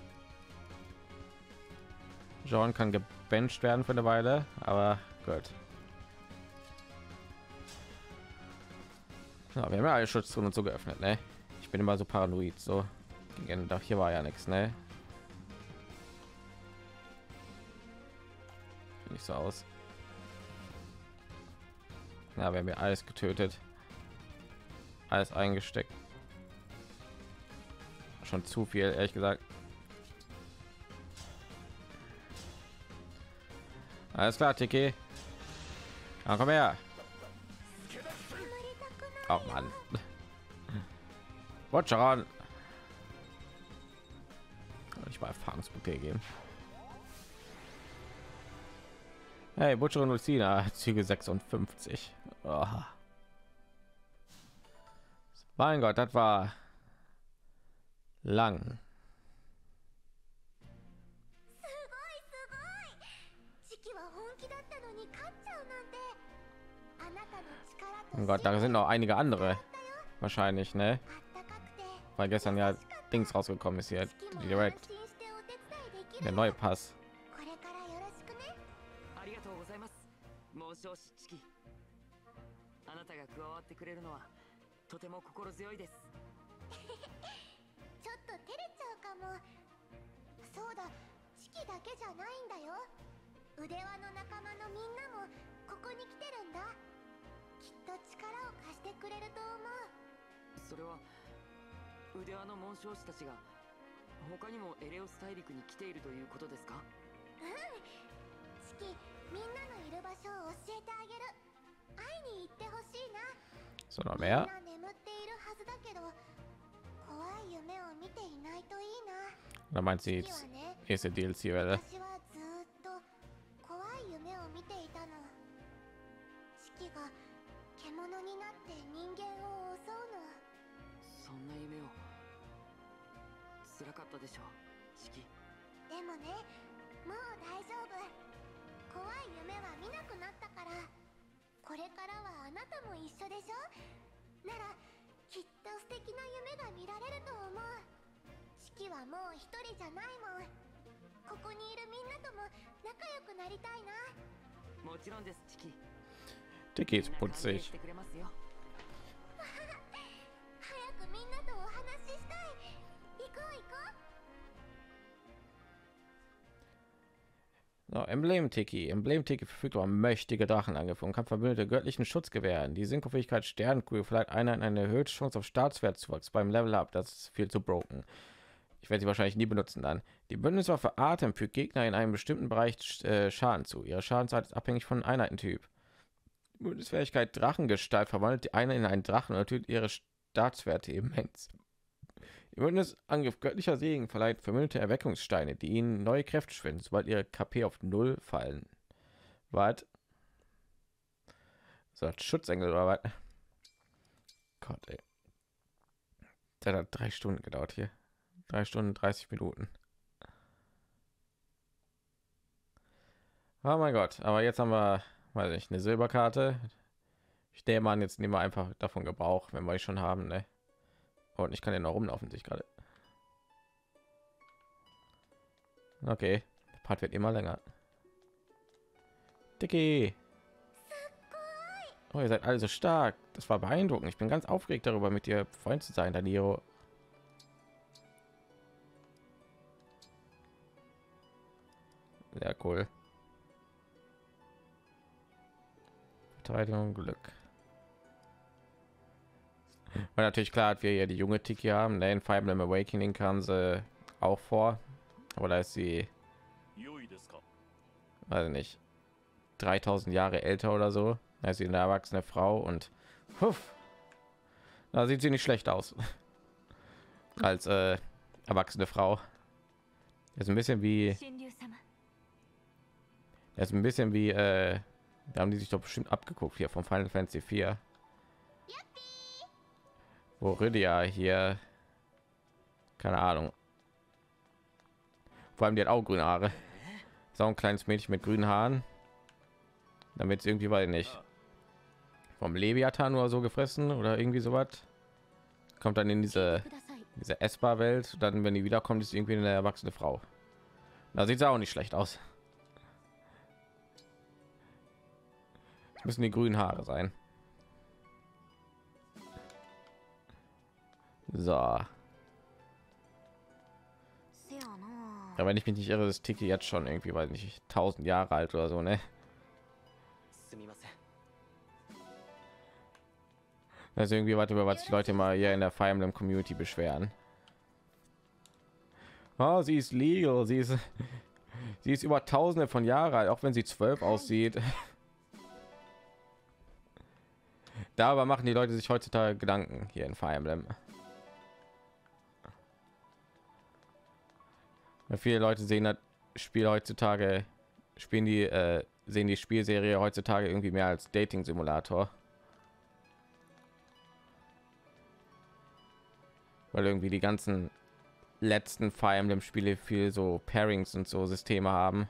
John kann gebencht werden für eine Weile, aber gut. Ja, wir haben ja alle Schutzzonen und so geöffnet, ne? Ich bin immer so paranoid, so gegen doch hier war ja nichts, ne? Nicht so aus. Ja, wir haben ja alles getötet, alles eingesteckt. Schon zu viel, ehrlich gesagt. Alles klar, Tiki. Ja, komm her. Oh Mann. Watcheran. Ich mal Erfahrungspunkte geben. Hey, Butcher und Lucina, Züge 56. Oh. Mein Gott, das war lang. Oh Gott, da sind noch einige andere wahrscheinlich, ne? Weil gestern ja Dings rausgekommen ist hier direkt der neue Pass. 腕輪の紋章師たちが他にもエレオス大陸に来ているということですか？うん。チキ、みんなのいる場所を教えてあげる。会いに行ってほしいな。 So noch mehr? 眠っているはずだけど、怖い夢を見ていないといいな。 Da meint sie jetzt erste DLC, oder? 私はずっと怖い夢を見ていたの。チキが獣になって人間を襲うの。そんな夢を辛かったでしょう、チキ。でもね、もう大丈夫。怖い夢は見なくなったから。これからはあなたも一緒でしょ。 ならきっと素敵な夢が見られると思う。四季はもう一人じゃないもん。ここにいるみんなとも仲良くなりたいな。もちろんです、チキ。 Tiki ist putzig. 早くみんなとお話ししたい。行こう行こう。 So, Emblem-Tiki. Emblem-Tiki verfügt über mächtige Drachenangriffe und kann verbündete göttlichen Schutz gewähren. Die Synchro-Fähigkeit Sternenkugel verleiht Einheiten eine erhöhte Chance auf Staatswertzuwachs beim Level-Up. Das ist viel zu broken. Ich werde sie wahrscheinlich nie benutzen dann. Die Bündniswaffe Atem fügt Gegner in einem bestimmten Bereich Schaden zu. Ihre Schadenszeit ist abhängig von Einheitentyp. Die Bündnisfähigkeit Drachengestalt verwandelt die Einheit in einen Drachen und erhöht ihre Staatswerte immens. Im Bündnisangriff göttlicher Segen verleiht vermögende Erweckungssteine, die ihnen neue Kräfte spenden, sobald ihre KP auf 0 fallen. Was? So ein Schutzengel oder was? Gott, ey. Das hat 3 Stunden gedauert hier. 3 Stunden 30 Minuten. Oh mein Gott, aber jetzt haben wir, weiß ich, eine Silberkarte. Ich nehme an, jetzt nehmen wir einfach davon Gebrauch, wenn wir ich schon haben, ne? Und ich kann ja noch rumlaufen, sich gerade. Okay, der Part wird immer länger. Dicky. Oh, ihr seid alle so stark. Das war beeindruckend. Ich bin ganz aufgeregt darüber, mit dir Freund zu sein, Danilo. Sehr cool. Verteidigung, Glück. Und natürlich klar, dass wir hier die junge Tiki haben. Ne? In Fire Emblem Awakening kam sie auch vor, aber da ist sie, weiß nicht, 3000 Jahre älter oder so. Da ist sie eine erwachsene Frau und huff, da sieht sie nicht schlecht aus als erwachsene Frau. Das ist ein bisschen wie, da haben die sich doch bestimmt abgeguckt hier vom Final Fantasy 4. Wo Rydia hier, keine Ahnung, vor allem die hat auch grüne Haare, ist auch ein kleines Mädchen mit grünen Haaren, damit sie irgendwie, weiß nicht, vom Leviathan oder so gefressen oder irgendwie sowas, kommt dann in diese Essbar-Welt, dann wenn die wiederkommt, ist irgendwie eine erwachsene Frau. Da sieht sie auch nicht schlecht aus. Das müssen die grünen Haare sein. So. Ja, wenn ich mich nicht irre, ist Tiki jetzt schon irgendwie, weiß nicht, 1000 Jahre alt oder so, ne? Also irgendwie, warte mal, was die Leute mal hier in der Fire Emblem Community beschweren. Oh, sie ist legal, sie ist über Tausende von Jahren alt, auch wenn sie 12 aussieht. Darüber machen die Leute sich heutzutage Gedanken hier in Fire Emblem. Viele Leute sehen das Spiel heutzutage, sehen die Spielserie heutzutage irgendwie mehr als Dating-Simulator. Weil irgendwie die ganzen letzten Fire Emblem Spiele viel so Pairings und so Systeme haben.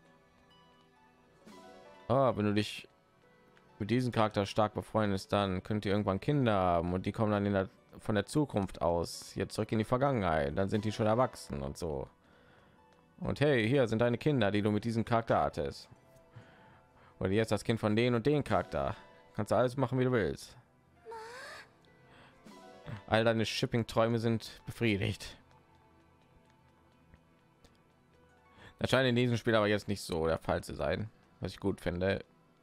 Oh, wenn du dich mit diesem Charakter stark befreundest, dann könnt ihr irgendwann Kinder haben und die kommen dann von der Zukunft aus jetzt zurück in die Vergangenheit. Dann sind die schon erwachsen und so. Und hey, hier sind deine Kinder, die du mit diesem Charakter hattest. Oder jetzt das Kind von den und den Charakter. Kannst du alles machen, wie du willst. All deine Shipping-Träume sind befriedigt. Das scheint in diesem Spiel aber jetzt nicht so der Fall zu sein, was ich gut finde.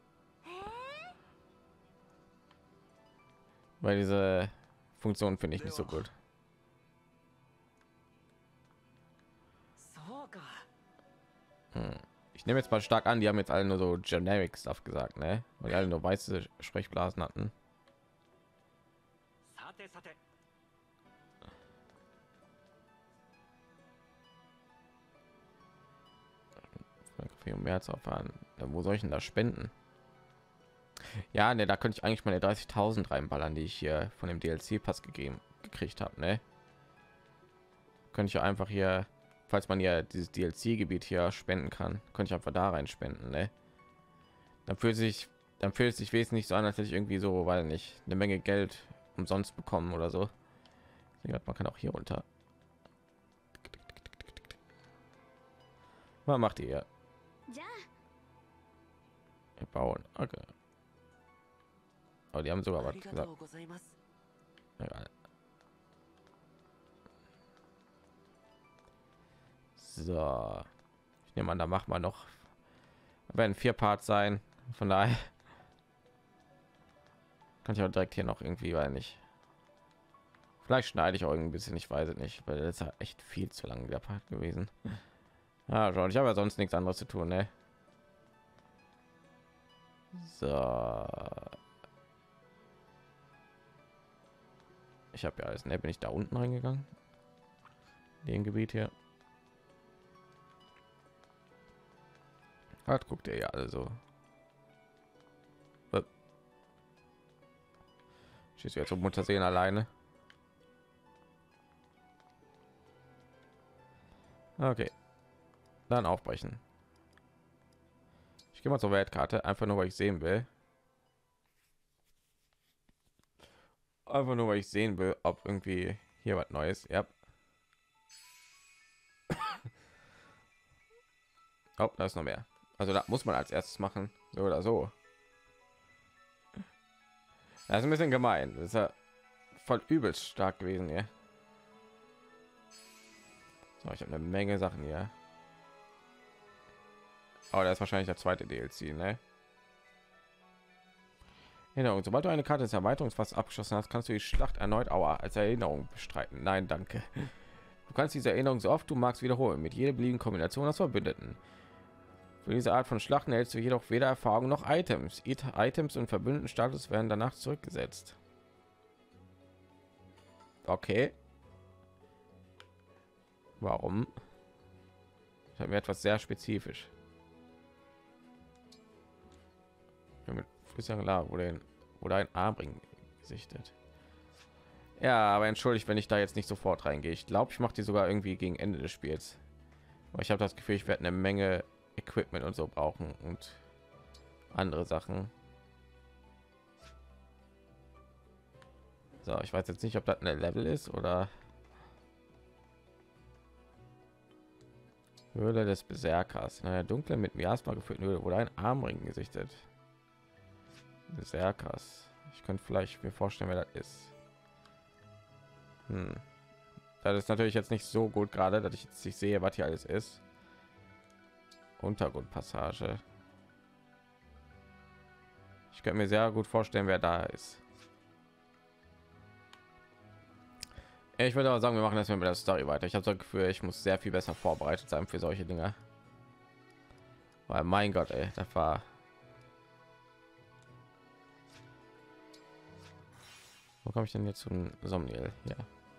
Weil diese Funktion finde ich nicht so gut. Ich nehme jetzt mal stark an, die haben jetzt alle nur so generic Stuff gesagt, ne? Weil die alle nur weiße Sprechblasen hatten. Um mehr zu erfahren. Wo soll ich denn da spenden? Ja, ne, da könnte ich eigentlich meine 30.000 reinballern, die ich hier von dem DLC-Pass gekriegt habe, ne? Könnte ich ja einfach hier, falls man ja dieses DLC-Gebiet hier spenden kann, könnte ich einfach da rein spenden, ne? Dann fühlt es sich wesentlich so an, als hätte ich irgendwie so, weil nicht eine Menge Geld umsonst bekommen oder so. Man kann auch hier runter. Was macht ihr? Wir bauen. Okay. Aber die haben sogar was gesagt. Egal. So. Ich nehme an, da macht man noch. Werden 4 Parts sein. Von daher kann ich auch direkt hier noch irgendwie, weil nicht. Vielleicht schneide ich auch ein bisschen, ich weiß es nicht, weil das ist ja echt viel zu lang der Part gewesen. Ja, schon. Ich habe ja sonst nichts anderes zu tun, ne? So. Ich habe ja alles, ne? Bin ich da unten reingegangen? Den Gebiet hier. Was guckt ihr ja also? Schießt jetzt um Muttersehen alleine. Okay, dann aufbrechen. Ich gehe mal zur Weltkarte, einfach nur weil ich sehen will. Einfach nur weil ich sehen will, ob irgendwie hier was Neues. Ja. Oh, da ist noch mehr. Also da muss man als erstes machen, so oder so. Das ist ein bisschen gemein. Das ist ja voll übelst stark gewesen hier. So, ich habe eine Menge Sachen hier. Aber das ist wahrscheinlich der zweite DLC, ne? Erinnerung. Sobald du eine Karte des Erweiterungsfasses abgeschlossen hast, kannst du die Schlacht erneut als Erinnerung bestreiten. Nein, danke. Du kannst diese Erinnerung so oft du magst wiederholen, mit jeder beliebigen Kombination aus Verbündeten. Für diese Art von Schlachten hältst du jedoch weder Erfahrung noch Items. Items und Verbündentenstatus werden danach zurückgesetzt. Okay. Warum? Ich habe mir etwas sehr spezifisch. Mit Flüssigkeit oder ein Armring gesichtet. Ja, aber entschuldigt, wenn ich da jetzt nicht sofort reingehe. Ich glaube, ich mache die sogar irgendwie gegen Ende des Spiels. Aber ich habe das Gefühl, ich werde eine Menge Equipment und so brauchen und andere Sachen. So, ich weiß jetzt nicht, ob das eine Level ist oder Höhle des Berserkers. Naja, dunkle mit Miasma gefüllten Höhle oder ein Armring gesichtet. Berserkers. Ich könnte vielleicht mir vorstellen, wer das ist. Das ist natürlich jetzt nicht so gut gerade, dass ich jetzt nicht sehe, was hier alles ist. Untergrundpassage. Ich könnte mir sehr gut vorstellen, wer da ist. Ich würde aber sagen, wir machen das mit der Story weiter. Ich habe das Gefühl, ich muss sehr viel besser vorbereitet sein für solche Dinge. Weil mein Gott, ey, das war. Wo komme ich denn jetzt zum Somniel? Ja.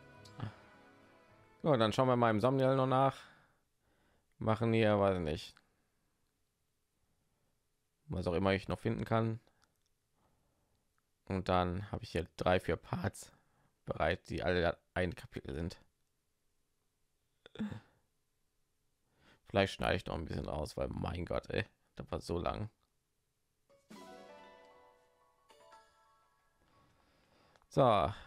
So, dann schauen wir mal im Somniel noch nach. Machen hier, weiß nicht. Was auch immer ich noch finden kann. Und dann habe ich hier 3-4 Parts bereit, die alle ein Kapitel sind. Vielleicht schneide ich noch ein bisschen raus, weil mein Gott, ey, das war so lang. So.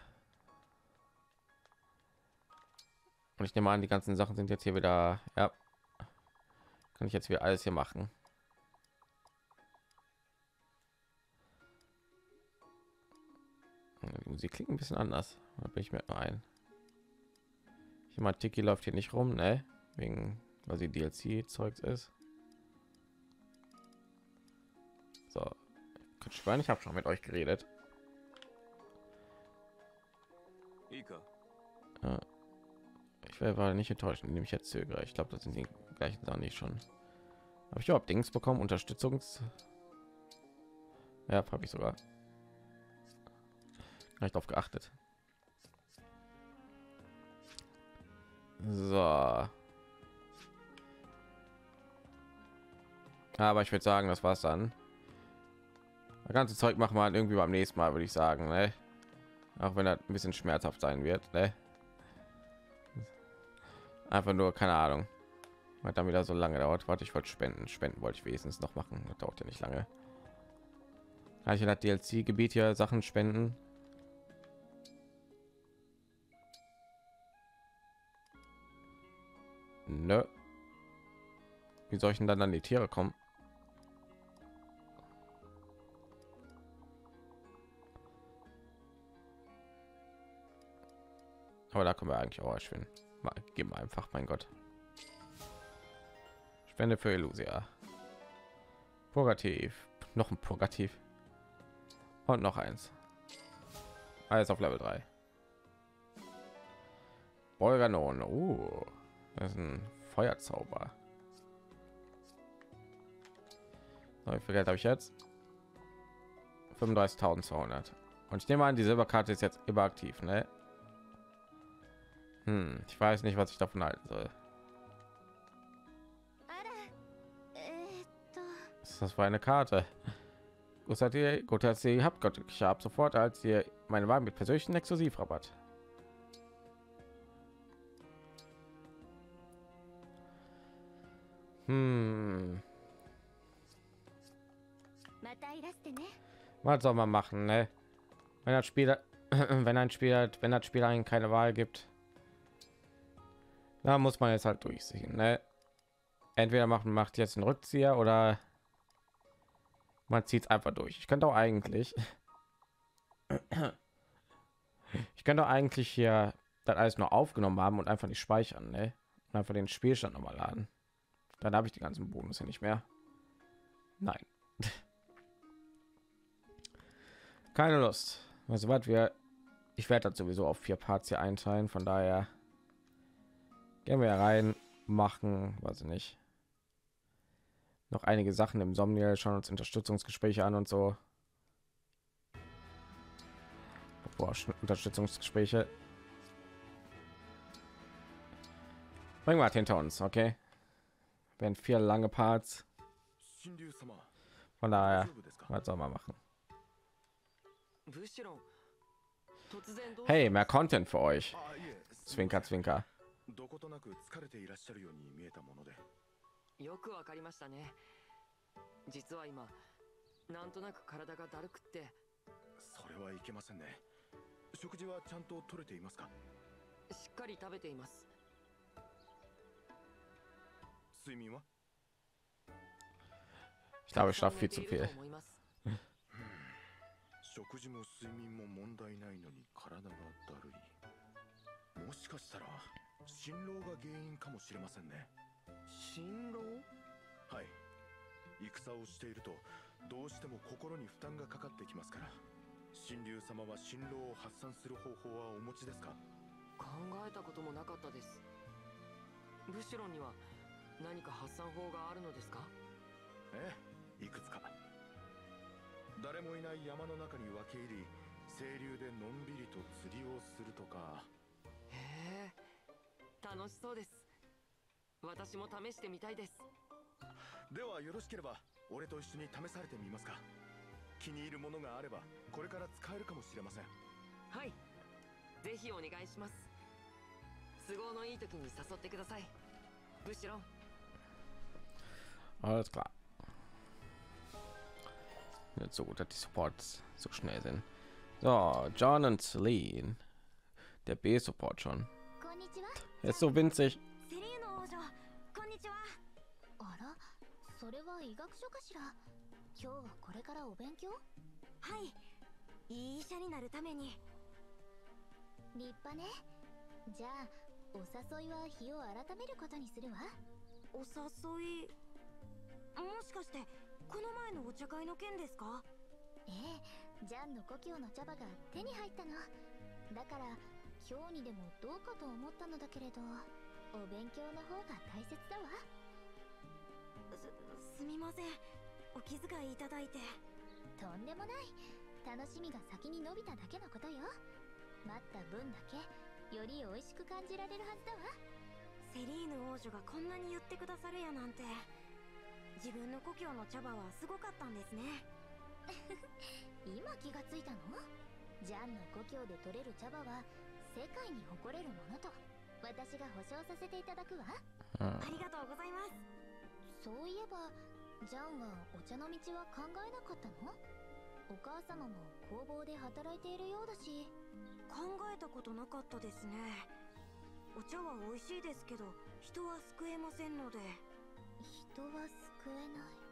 Und ich nehme an, die ganzen Sachen sind jetzt hier wieder, ja. Kann ich jetzt wieder alles hier machen. Die Musik klingt ein bisschen anders. Da bin ich mir ein. Ich meine, Tiki läuft hier nicht rum, ne? Wegen, weil sie DLC-Zeugs ist. So. Ich habe schon mit euch geredet. Ja. Ich werde nicht enttäuscht, indem ich jetzt zögere. Ich glaube, das sind die gleichen Sachen, die ich schon. Habe ich überhaupt Dings bekommen? Unterstützungs. Ja, habe ich sogar. Nicht darauf geachtet. So. Aber ich würde sagen, das war's dann. Das ganze Zeug machen wir halt irgendwie beim nächsten Mal, würde ich sagen, ne? Auch wenn das ein bisschen schmerzhaft sein wird, ne? Einfach nur, keine Ahnung, weil dann wieder so lange dauert. Warte, ich wollte spenden wollte ich wenigstens noch machen. Das dauert ja nicht lange. Kann ich in das DLC-Gebiet hier Sachen spenden? Nö. Wie soll ich denn dann an die Tiere kommen? Aber da können wir eigentlich auch erschwinden. Mal geben wir einfach, mein Gott. Spende für Illusia. Purgativ. Noch ein Purgativ. Und noch eins. Alles auf Level 3. Bolganon. Das ist ein Feuerzauber. So, wie viel Geld habe ich jetzt? 35.200. Und ich nehme an, die Silberkarte ist jetzt immer aktiv, ne? Ich weiß nicht, was ich davon halten soll. Was ist das für eine Karte? Gut, dass ihr habt Gott, ich habe sofort, als ihr meine Wahl mit persönlichen Exklusivrabatt. Was soll man machen, ne? Wenn das Spieler, wenn das Spiel einen keine Wahl gibt, da muss man jetzt halt durchsehen, ne? Entweder macht jetzt einen Rückzieher oder man zieht es einfach durch. Ich könnte auch eigentlich hier das alles nur aufgenommen haben und einfach nicht speichern, ne? Und einfach den Spielstand noch mal laden. Dann habe ich die ganzen Bonus nicht mehr. Nein. Keine Lust. Also was ich werde das sowieso auf 4 Parts hier einteilen, von daher gehen wir rein, machen, weiß ich nicht, noch einige Sachen im Somniel, schauen uns Unterstützungsgespräche an und so. Boah, Unterstützungsgespräche bringen wir halt hinter uns, okay? Werden 4 lange Parts. Von daher, was soll man machen? Hey, mehr Content für euch. Zwinker, zwinker. どことなく疲れていらっしゃるように見えたもので。 よくわかりましたね。実は今なんとなく体がだるくって。 それはいけませんね。食事はちゃんと取れていますか？ しっかり食べています。 睡眠は？ Ich glaube, ich schlafe viel zu viel. 食事も睡眠も問題ないのに体がだるい。もしかしたら心労が原因かもしれませんね。 心労？ はい。戦をしているとどうしても心に負担がかかってきますから。神竜様は心労を発散する方法はお持ちですか？ 考えたこともなかったです。ブシュロンには何か発散法があるのですか？ ええ、いくつか。誰もいない山の中に分け入り、清流でのんびりと釣りをするとか。 へえ、楽しそうです。私も試してみたいです。 ではよろしければ俺と一緒に試されてみますか？気に入るものがあればこれから使えるかもしれません。 はい、ぜひお願いします。都合のいい時に誘ってください。ブシュロン。 Alles klar. Nicht so gut, dass die Supports so schnell sind. So, John und Celine. Der B-Support schon. Er ist so winzig. それは医学書かしら。今日はこれからお勉強？はい。いい医者になるために。立派ね。じゃあお誘いは日を改めることにするわ。お誘い。もしかしてこの前のお茶会の件ですか？ええ、ジャンの故郷の茶葉が手に入ったの。だから今日にでもどうかと思ったのだけれど、お勉強の方が大切だわ。すみません。お気遣いいただいて。とんでもない。楽しみが先に伸びただけのことよ。待った分だけより美味しく感じられるはずだわ。セリーヌ王女がこんなに言ってくださるやなんて。自分の故郷の茶葉はすごかったんですね。今気がついたの？ジャンの故郷で採れる茶葉は世界に誇れるものと私が保証させていただくわ。ありがとうございます。そういえばジャンはお茶の道は考えなかったの？お母様も工房で働いているようだし。考えたことなかったですね。お茶は美味しいですけど人は救えませんので。人は救えない。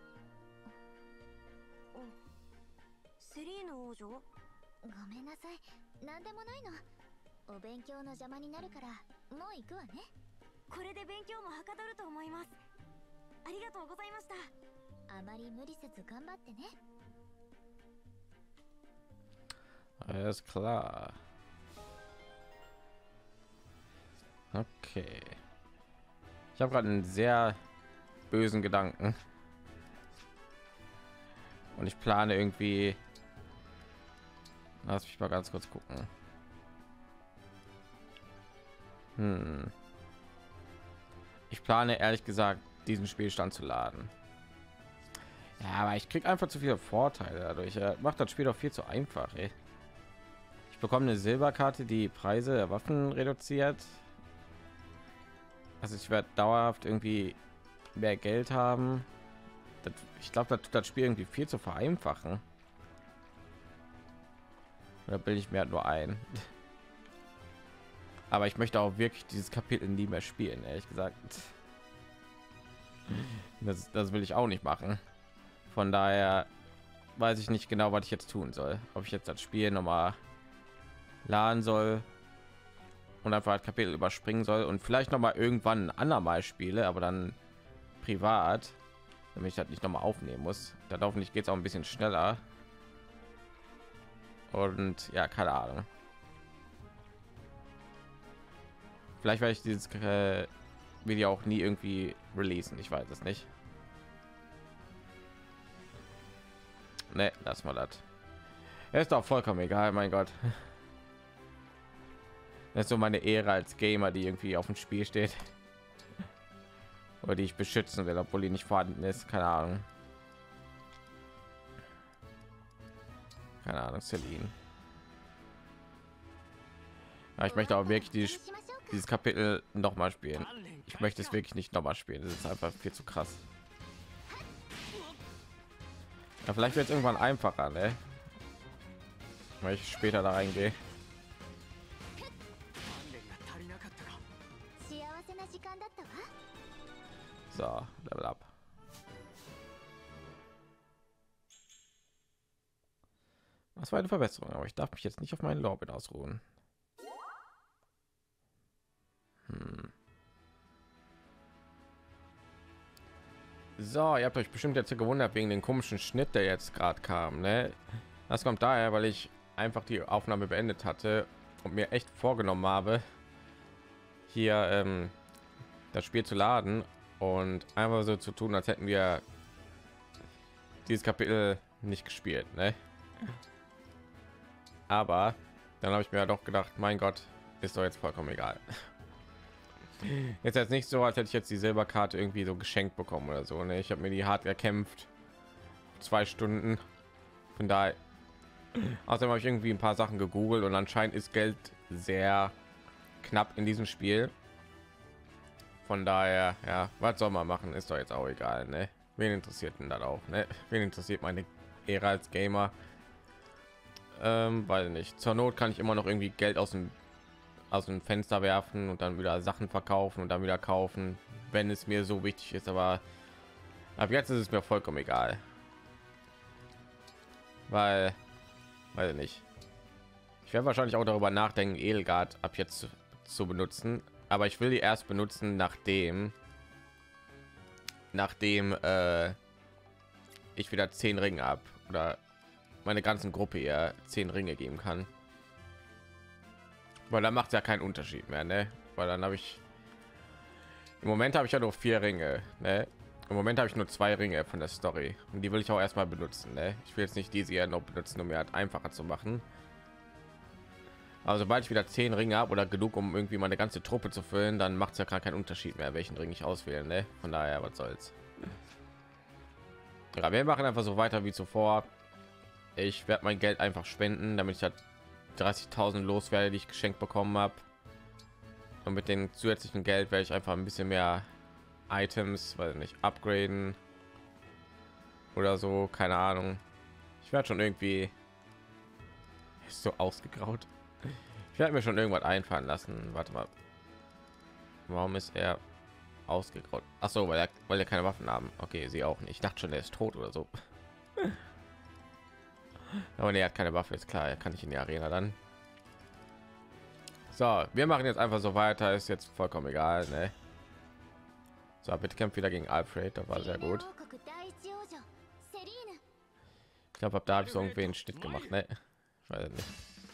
セリーヌ王女？ごめんなさい、なんでもないの。お勉強の邪魔になるからもう行くわね。これで勉強もはかどると思います。ありがとうございました。あまり無理せず頑張ってね。 Alles klar. Okay. Ich habe gerade einen sehr bösen Gedanken. Und ich plane irgendwie. Lass mich mal ganz kurz gucken. Ich plane ehrlich gesagt, diesen Spielstand zu laden. Ja, aber ich kriege einfach zu viele Vorteile dadurch. Macht das Spiel doch viel zu einfach, ey. Ich bekomme eine Silberkarte, die Preise der Waffen reduziert. Also ich werde dauerhaft irgendwie mehr Geld haben. Ich glaube, das tut das Spiel irgendwie viel zu vereinfachen. Oder bilde ich mir halt nur ein. Aber ich möchte auch wirklich dieses Kapitel nie mehr spielen, ehrlich gesagt. Das will ich auch nicht machen. Von daher weiß ich nicht genau, was ich jetzt tun soll. Ob ich jetzt das Spiel noch mal laden soll und einfach das Kapitel überspringen soll und vielleicht noch mal irgendwann ein andermal spiele, aber dann privat, damit ich das nicht noch mal aufnehmen muss. Dann hoffentlich geht es auch ein bisschen schneller. Und ja, keine Ahnung. Vielleicht werde ich dieses Video auch nie irgendwie releasen. Ich weiß es nicht. Ne, lass mal das. Ist doch vollkommen egal, mein Gott. Das ist so meine Ehre als Gamer, die irgendwie auf dem Spiel steht. Oder die ich beschützen will, obwohl die nicht vorhanden ist. Keine Ahnung. Keine Ahnung, Celine. Ja, ich möchte auch wirklich dieses Kapitel noch mal spielen. Ich möchte es wirklich nicht noch mal spielen. Das ist einfach viel zu krass. Ja, vielleicht wird es irgendwann einfacher, ne? Weil ich später da reingehe. So, Level up. Das war eine Verbesserung, aber ich darf mich jetzt nicht auf meinen Lorbeeren ausruhen. So, ihr habt euch bestimmt jetzt gewundert wegen den komischen Schnitt, der jetzt gerade kam, ne? Das kommt daher, weil ich einfach die Aufnahme beendet hatte und mir echt vorgenommen habe, hier das Spiel zu laden und einfach so zu tun, als hätten wir dieses Kapitel nicht gespielt, ne? Aber dann habe ich mir doch gedacht, mein Gott, ist doch jetzt vollkommen egal. Jetzt nicht so, als hätte ich jetzt die Silberkarte irgendwie so geschenkt bekommen oder so, ne? Ich habe mir die hart erkämpft, 2 Stunden. Von daher, außerdem habe ich irgendwie ein paar Sachen gegoogelt und anscheinend ist Geld sehr knapp in diesem Spiel. Von daher, ja, was soll man machen, ist doch jetzt auch egal, ne? Wen interessiert denn das auch, ne? Wen interessiert meine Ehre als Gamer? Weil nicht. Zur Not kann ich immer noch irgendwie Geld aus dem Fenster werfen und dann wieder Sachen verkaufen und dann wieder kaufen, wenn es mir so wichtig ist. Aber ab jetzt ist es mir vollkommen egal, weil nicht. Ich werde wahrscheinlich auch darüber nachdenken, Edelgard ab jetzt zu benutzen, aber ich will die erst benutzen, nachdem ich wieder 10 Ringe ab oder meine ganzen Gruppe hier 10 Ringe geben kann, weil da macht es ja keinen Unterschied mehr, ne? Weil dann habe ich im Moment habe ich ja nur 4 Ringe, ne? Im Moment habe ich nur 2 Ringe von der Story und die will ich auch erstmal benutzen, ne? Ich will jetzt nicht diese hier noch benutzen, um mir halt einfacher zu machen. Also sobald ich wieder 10 Ringe habe oder genug, um irgendwie meine ganze Truppe zu füllen, dann macht es ja gar keinen Unterschied mehr, welchen Ring ich auswähle, ne? Von daher, was soll's. Ja, wir machen einfach so weiter wie zuvor. Ich werde mein Geld einfach spenden, damit ich halt 30.000 loswerde, die ich geschenkt bekommen habe. Und mit dem zusätzlichen Geld werde ich einfach ein bisschen mehr Items, weil nicht upgraden oder so, keine Ahnung. Ich werde schon irgendwie ist so ausgegraut. Ich werde mir schon irgendwas einfallen lassen. Warte mal, warum ist er Ausgegraut. Ach so, weil er keine Waffen haben. Okay, sie auch nicht. Ich dachte schon, er ist tot oder so. Aber nee, er hat keine Waffe, ist klar. Er kann nicht in die Arena dann. So, wir machen jetzt einfach so weiter. Ist jetzt vollkommen egal, ne? So, bitte kämpft wieder gegen Alfred. Das war sehr gut. Ich glaube, ab da habe ich so irgendwie einen Schnitt gemacht, ne? Ich weiß nicht.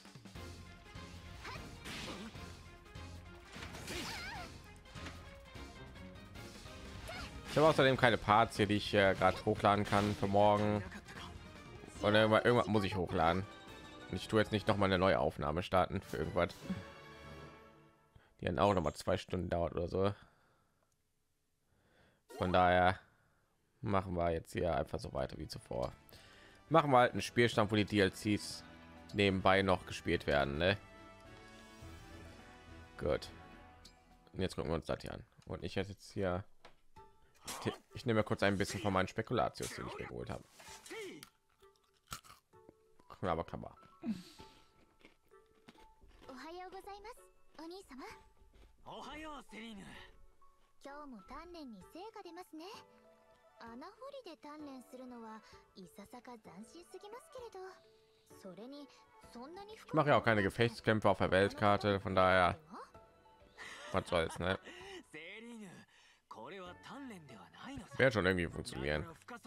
Ich habe außerdem keine Parts hier, die ich gerade hochladen kann für morgen. Und irgendwann muss ich hochladen. Und ich tue jetzt nicht noch mal eine neue Aufnahme starten für irgendwas, die dann auch noch mal 2 Stunden dauert oder so. Von daher machen wir jetzt hier einfach so weiter wie zuvor. Machen wir halt einen Spielstand, wo die DLCs nebenbei noch gespielt werden, ne? Gut. Und jetzt gucken wir uns das hier an. Und ich jetzt hier, ich nehme kurz ein bisschen von meinen Spekulatius, die ich mir geholt habe. Aber kann man. おはようございます、お兄様。 おはようセリーヌ。 今日も鍛錬に精が出ますね。穴掘りで鍛錬するのはいささか斬新すぎますけれど、それにそんなに Ich mache ja auch keine Gefechtskämpfe auf der Weltkarte, von daher was soll's, ne? Wird schon irgendwie funktionieren.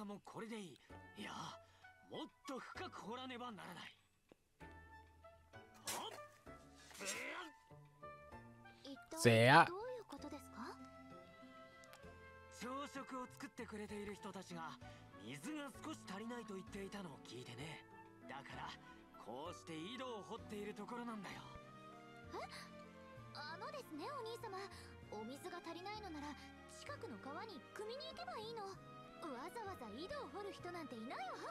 もっと深く掘らねばならない。 Sehr. どういうことですか？ 朝食を作ってくれている人たちが水が少し足りないと言っていたのを聞いてね。だからこうして井戸を掘っているところなんだよ。 え？ですね、お兄様。お水が足りないのなら近くの川に汲みに行けばいいの。わざわざ井戸を掘る人なんていないわ。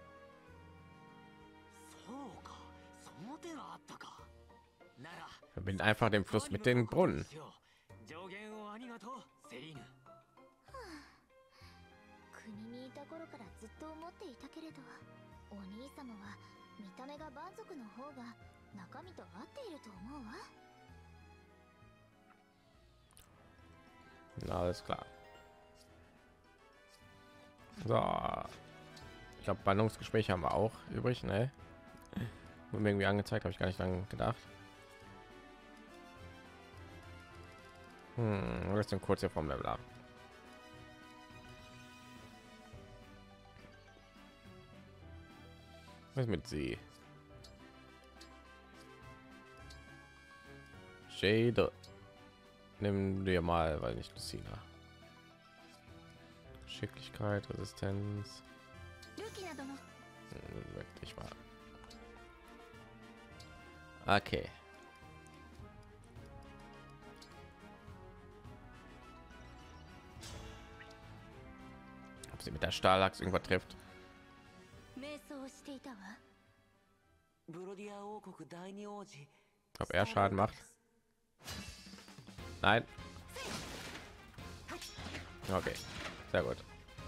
Verbinden einfach den Fluss mit den Brunnen. 国にいた頃からずっと思っていたけれど、お兄様は見た目が蛮族の方が中身と合っていると思うわ。 Alles klar. So, ich glaube, Bannungsgespräche haben wir auch übrig, ne? Wurde mir irgendwie angezeigt, habe ich gar nicht lange gedacht. Wir sind kurz hier vom Level ab. Was ist mit sie? Shade. Nimm dir mal, weil nicht Lucina. Geschicklichkeit, Resistenz. Wirklich wahr. Okay. Ob sie mit der Stahlachs irgendwas trifft. Ob er Schaden macht. Nein. Okay, sehr gut.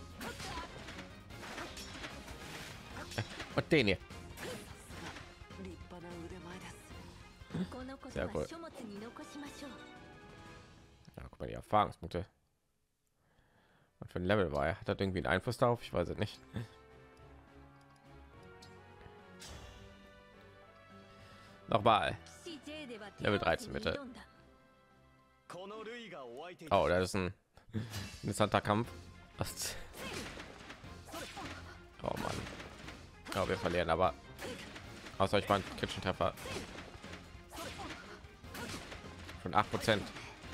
Und den hier. Sehr gut. Ja, guck mal, die Erfahrungspunkte. Und für ein Level war er. Hat er irgendwie einen Einfluss darauf? Ich weiß es nicht. Nochmal. Level 13 bitte. Oh, das ist ein interessanter Kampf. Oh Mann. Oh, wir verlieren, aber außer ich war ein kritischen Treffer von 8%.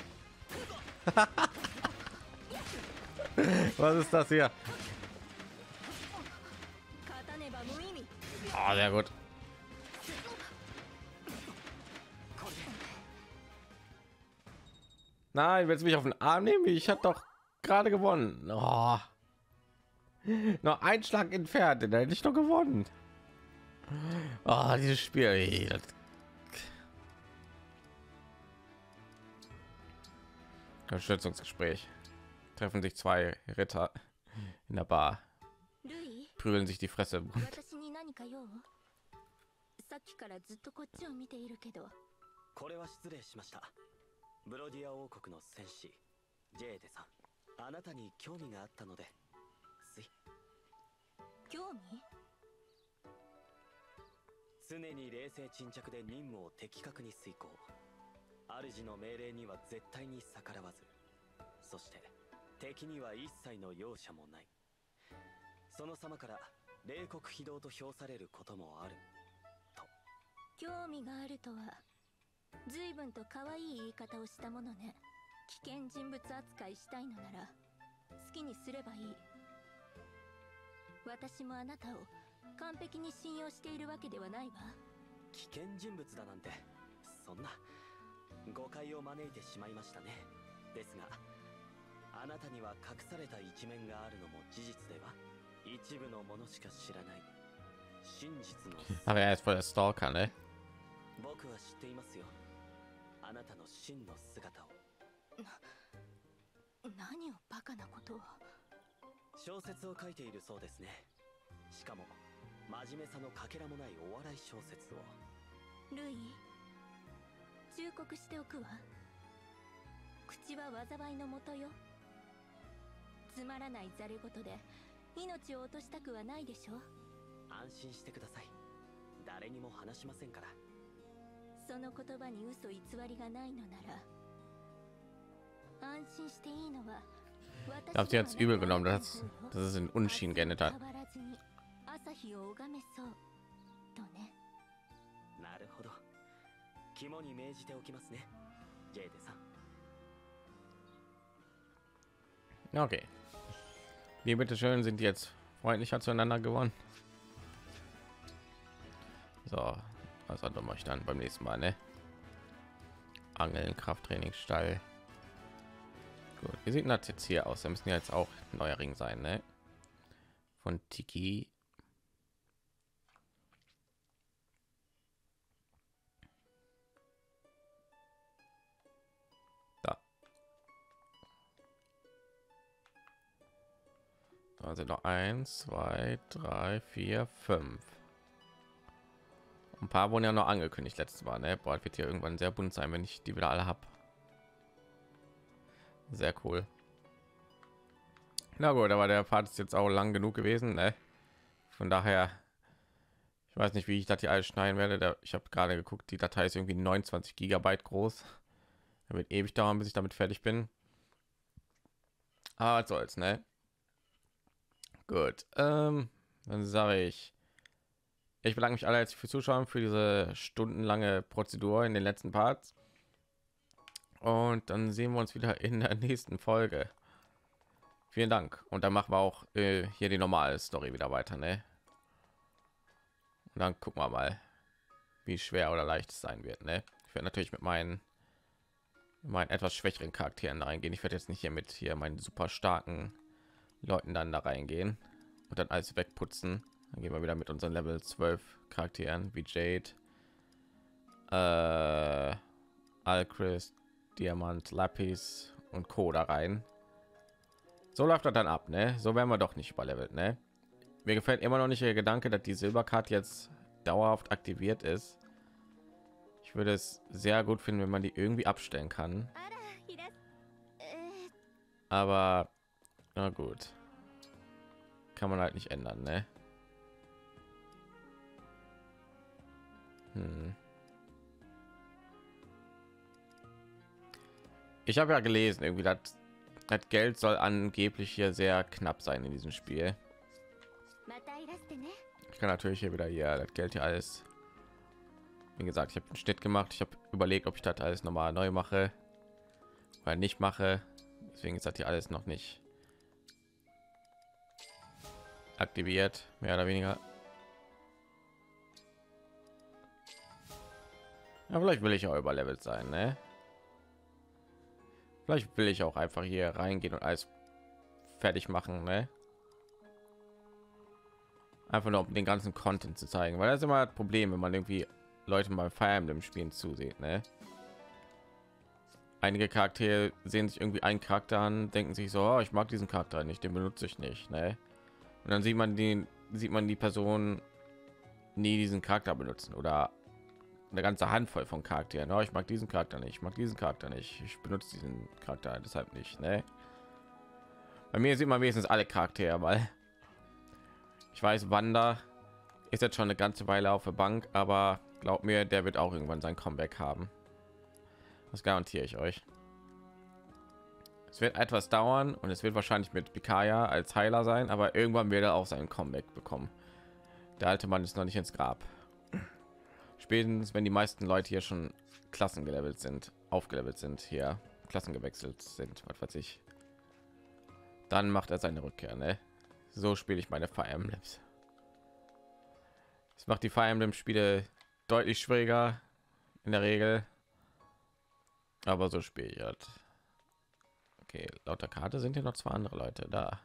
Was ist das hier? Oh, sehr gut. Nein, willst du mich auf den Arm nehmen? Ich habe doch gerade gewonnen. Oh. Noch ein Schlag entfernt, dann hätte ich doch gewonnen. Oh, dieses Spiel. Unterstützungsgespräch. Treffen sich 2 Ritter in der Bar. Prügeln sich die Fresse. ブロディア王国の戦士ジェーデさん、あなたに興味があったので、すい。 興味？ 常に冷静沈着で任務を的確に遂行。主の命令には絶対に逆らわず、そして敵には一切の容赦もない。その様から冷酷非道と評されることもあると。 興味があるとは随分と可愛い言い方をしたものね。危険人物扱いしたいのなら好きにすればいい。私もあなたを完璧に信用しているわけではないわ。 危険人物だなんて、そんな。誤解を招いてしまいましたね。ですが、あなたには隠された一面があるのも事実では。一部のものしか知らない真実の。 Aber er ist voll der Stalker, ne? 僕は知っていますよ。あなたの真の姿を。 何をバカなことを。 小説を書いているそうですね。しかも真面目さのかけらもないお笑い小説を。 ルイ、忠告しておくわ。口は災いのもとよ。つまらないざれ言で命を落としたくはないでしょ。 安心してください。誰にも話しませんから。 その言葉に嘘偽りがないのなら安心していいのは。 Ich habe sie jetzt übel genommen, dass es in Unschieden geendet hat. 朝日を拝めそうとね。 なるほど。肝に銘じておきますね、ジェーデさん。 Okay. Wie bitteschön sind die jetzt freundlicher zueinander geworden? So, also dann mache ich dann beim nächsten Mal, ne? Angeln, Krafttraining, Stall. Gut, wie sieht das jetzt hier aus? Da müssen ja jetzt auch neuer Ring sein, ne? Von Tiki. Da. Da sind noch 1, 2, 3, 4, 5. Ein paar wurden ja noch angekündigt letztes Mal, ne? Boah, wird hier irgendwann sehr bunt sein, wenn ich die wieder alle habe. Sehr cool. Na gut, aber der Part ist jetzt auch lang genug gewesen, ne? Von daher, ich weiß nicht, wie ich das hier alles schneiden werde. Ich habe gerade geguckt, die Datei ist irgendwie 29 Gigabyte groß. Da wird ewig dauern, bis ich damit fertig bin. Aber was soll's, ne? Gut, dann sage ich bedanke mich alle fürs Zuschauen, für diese stundenlange Prozedur in den letzten Parts. Und dann sehen wir uns wieder in der nächsten Folge. Vielen Dank. Und dann machen wir auch hier die normale Story wieder weiter, ne? Und dann gucken wir mal, wie schwer oder leicht es sein wird, ne? Ich werde natürlich mit meinen etwas schwächeren Charakteren da reingehen. Ich werde jetzt nicht hier mit meinen super starken Leuten dann da reingehen und dann alles wegputzen. Dann gehen wir wieder mit unseren Level 12 Charakteren wie Jade, Alchrist, Diamant, Lapis und Co. da rein. So läuft das dann ab, ne? So werden wir doch nicht überlevelt, ne? Mir gefällt immer noch nicht der Gedanke, dass die Silberkarte jetzt dauerhaft aktiviert ist. Ich würde es sehr gut finden, wenn man die irgendwie abstellen kann. Aber na gut, kann man halt nicht ändern, ne? Ich habe ja gelesen, irgendwie das Geld soll angeblich hier sehr knapp sein in diesem Spiel. Ich kann natürlich hier wieder das Geld hier alles. Wie gesagt, ich habe einen Schnitt gemacht. Ich habe überlegt, ob ich das alles nochmal neu mache, weil nicht mache. Deswegen ist das hier alles noch nicht aktiviert, mehr oder weniger. Ja, vielleicht will ich auch überlevelt sein, ne? Vielleicht will ich auch einfach hier reingehen und alles fertig machen, ne? Einfach nur um den ganzen Content zu zeigen, weil das ist immer das Problem, wenn man irgendwie Leute mal Fire Emblem spielen zusieht, ne? Einige Charaktere sehen sich irgendwie einen Charakter an, denken sich so, oh, ich mag diesen Charakter nicht, den benutze ich nicht, ne? Und dann sieht man die Person nie diesen Charakter benutzen oder eine ganze Handvoll von Charakteren. Oh, ich mag diesen Charakter nicht, ich mag diesen Charakter nicht, ich benutze diesen Charakter deshalb nicht. Ne? Bei mir sieht man wenigstens alle Charaktere, weil ich weiß, Wanda ist jetzt schon eine ganze Weile auf der Bank, aber glaubt mir, der wird auch irgendwann sein Comeback haben. Das garantiere ich euch. Es wird etwas dauern und es wird wahrscheinlich mit Pikaya als Heiler sein, aber irgendwann wird er auch sein Comeback bekommen. Der alte Mann ist noch nicht ins Grab. Spätestens, wenn die meisten Leute hier schon klassengelevelt sind, aufgelevelt sind, hier Klassen gewechselt sind, was weiß ich, dann macht er seine Rückkehr. Ne? So spiele ich meine Fire Emblems. Es macht die Fire Emblem Spiele deutlich schwieriger in der Regel, aber so spiele ich halt. Okay, laut der Karte sind hier noch 2 andere Leute da.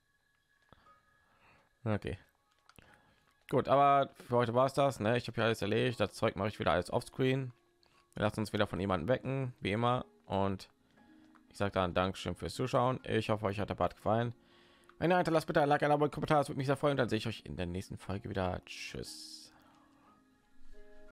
Okay, gut, aber für heute war es das. Ne? Ich habe ja alles erledigt. Das Zeug mache ich wieder alles offscreen. Wir lassen uns wieder von jemandem wecken, wie immer. Und ich sage dann Dankeschön fürs Zuschauen. Ich hoffe, euch hat der Part gefallen. Wenn ihr hinterlasst, bitte ein Like, ein Abo, ein Kommentar. Das würde mich sehr freuen. Und dann sehe ich euch in der nächsten Folge wieder. Tschüss.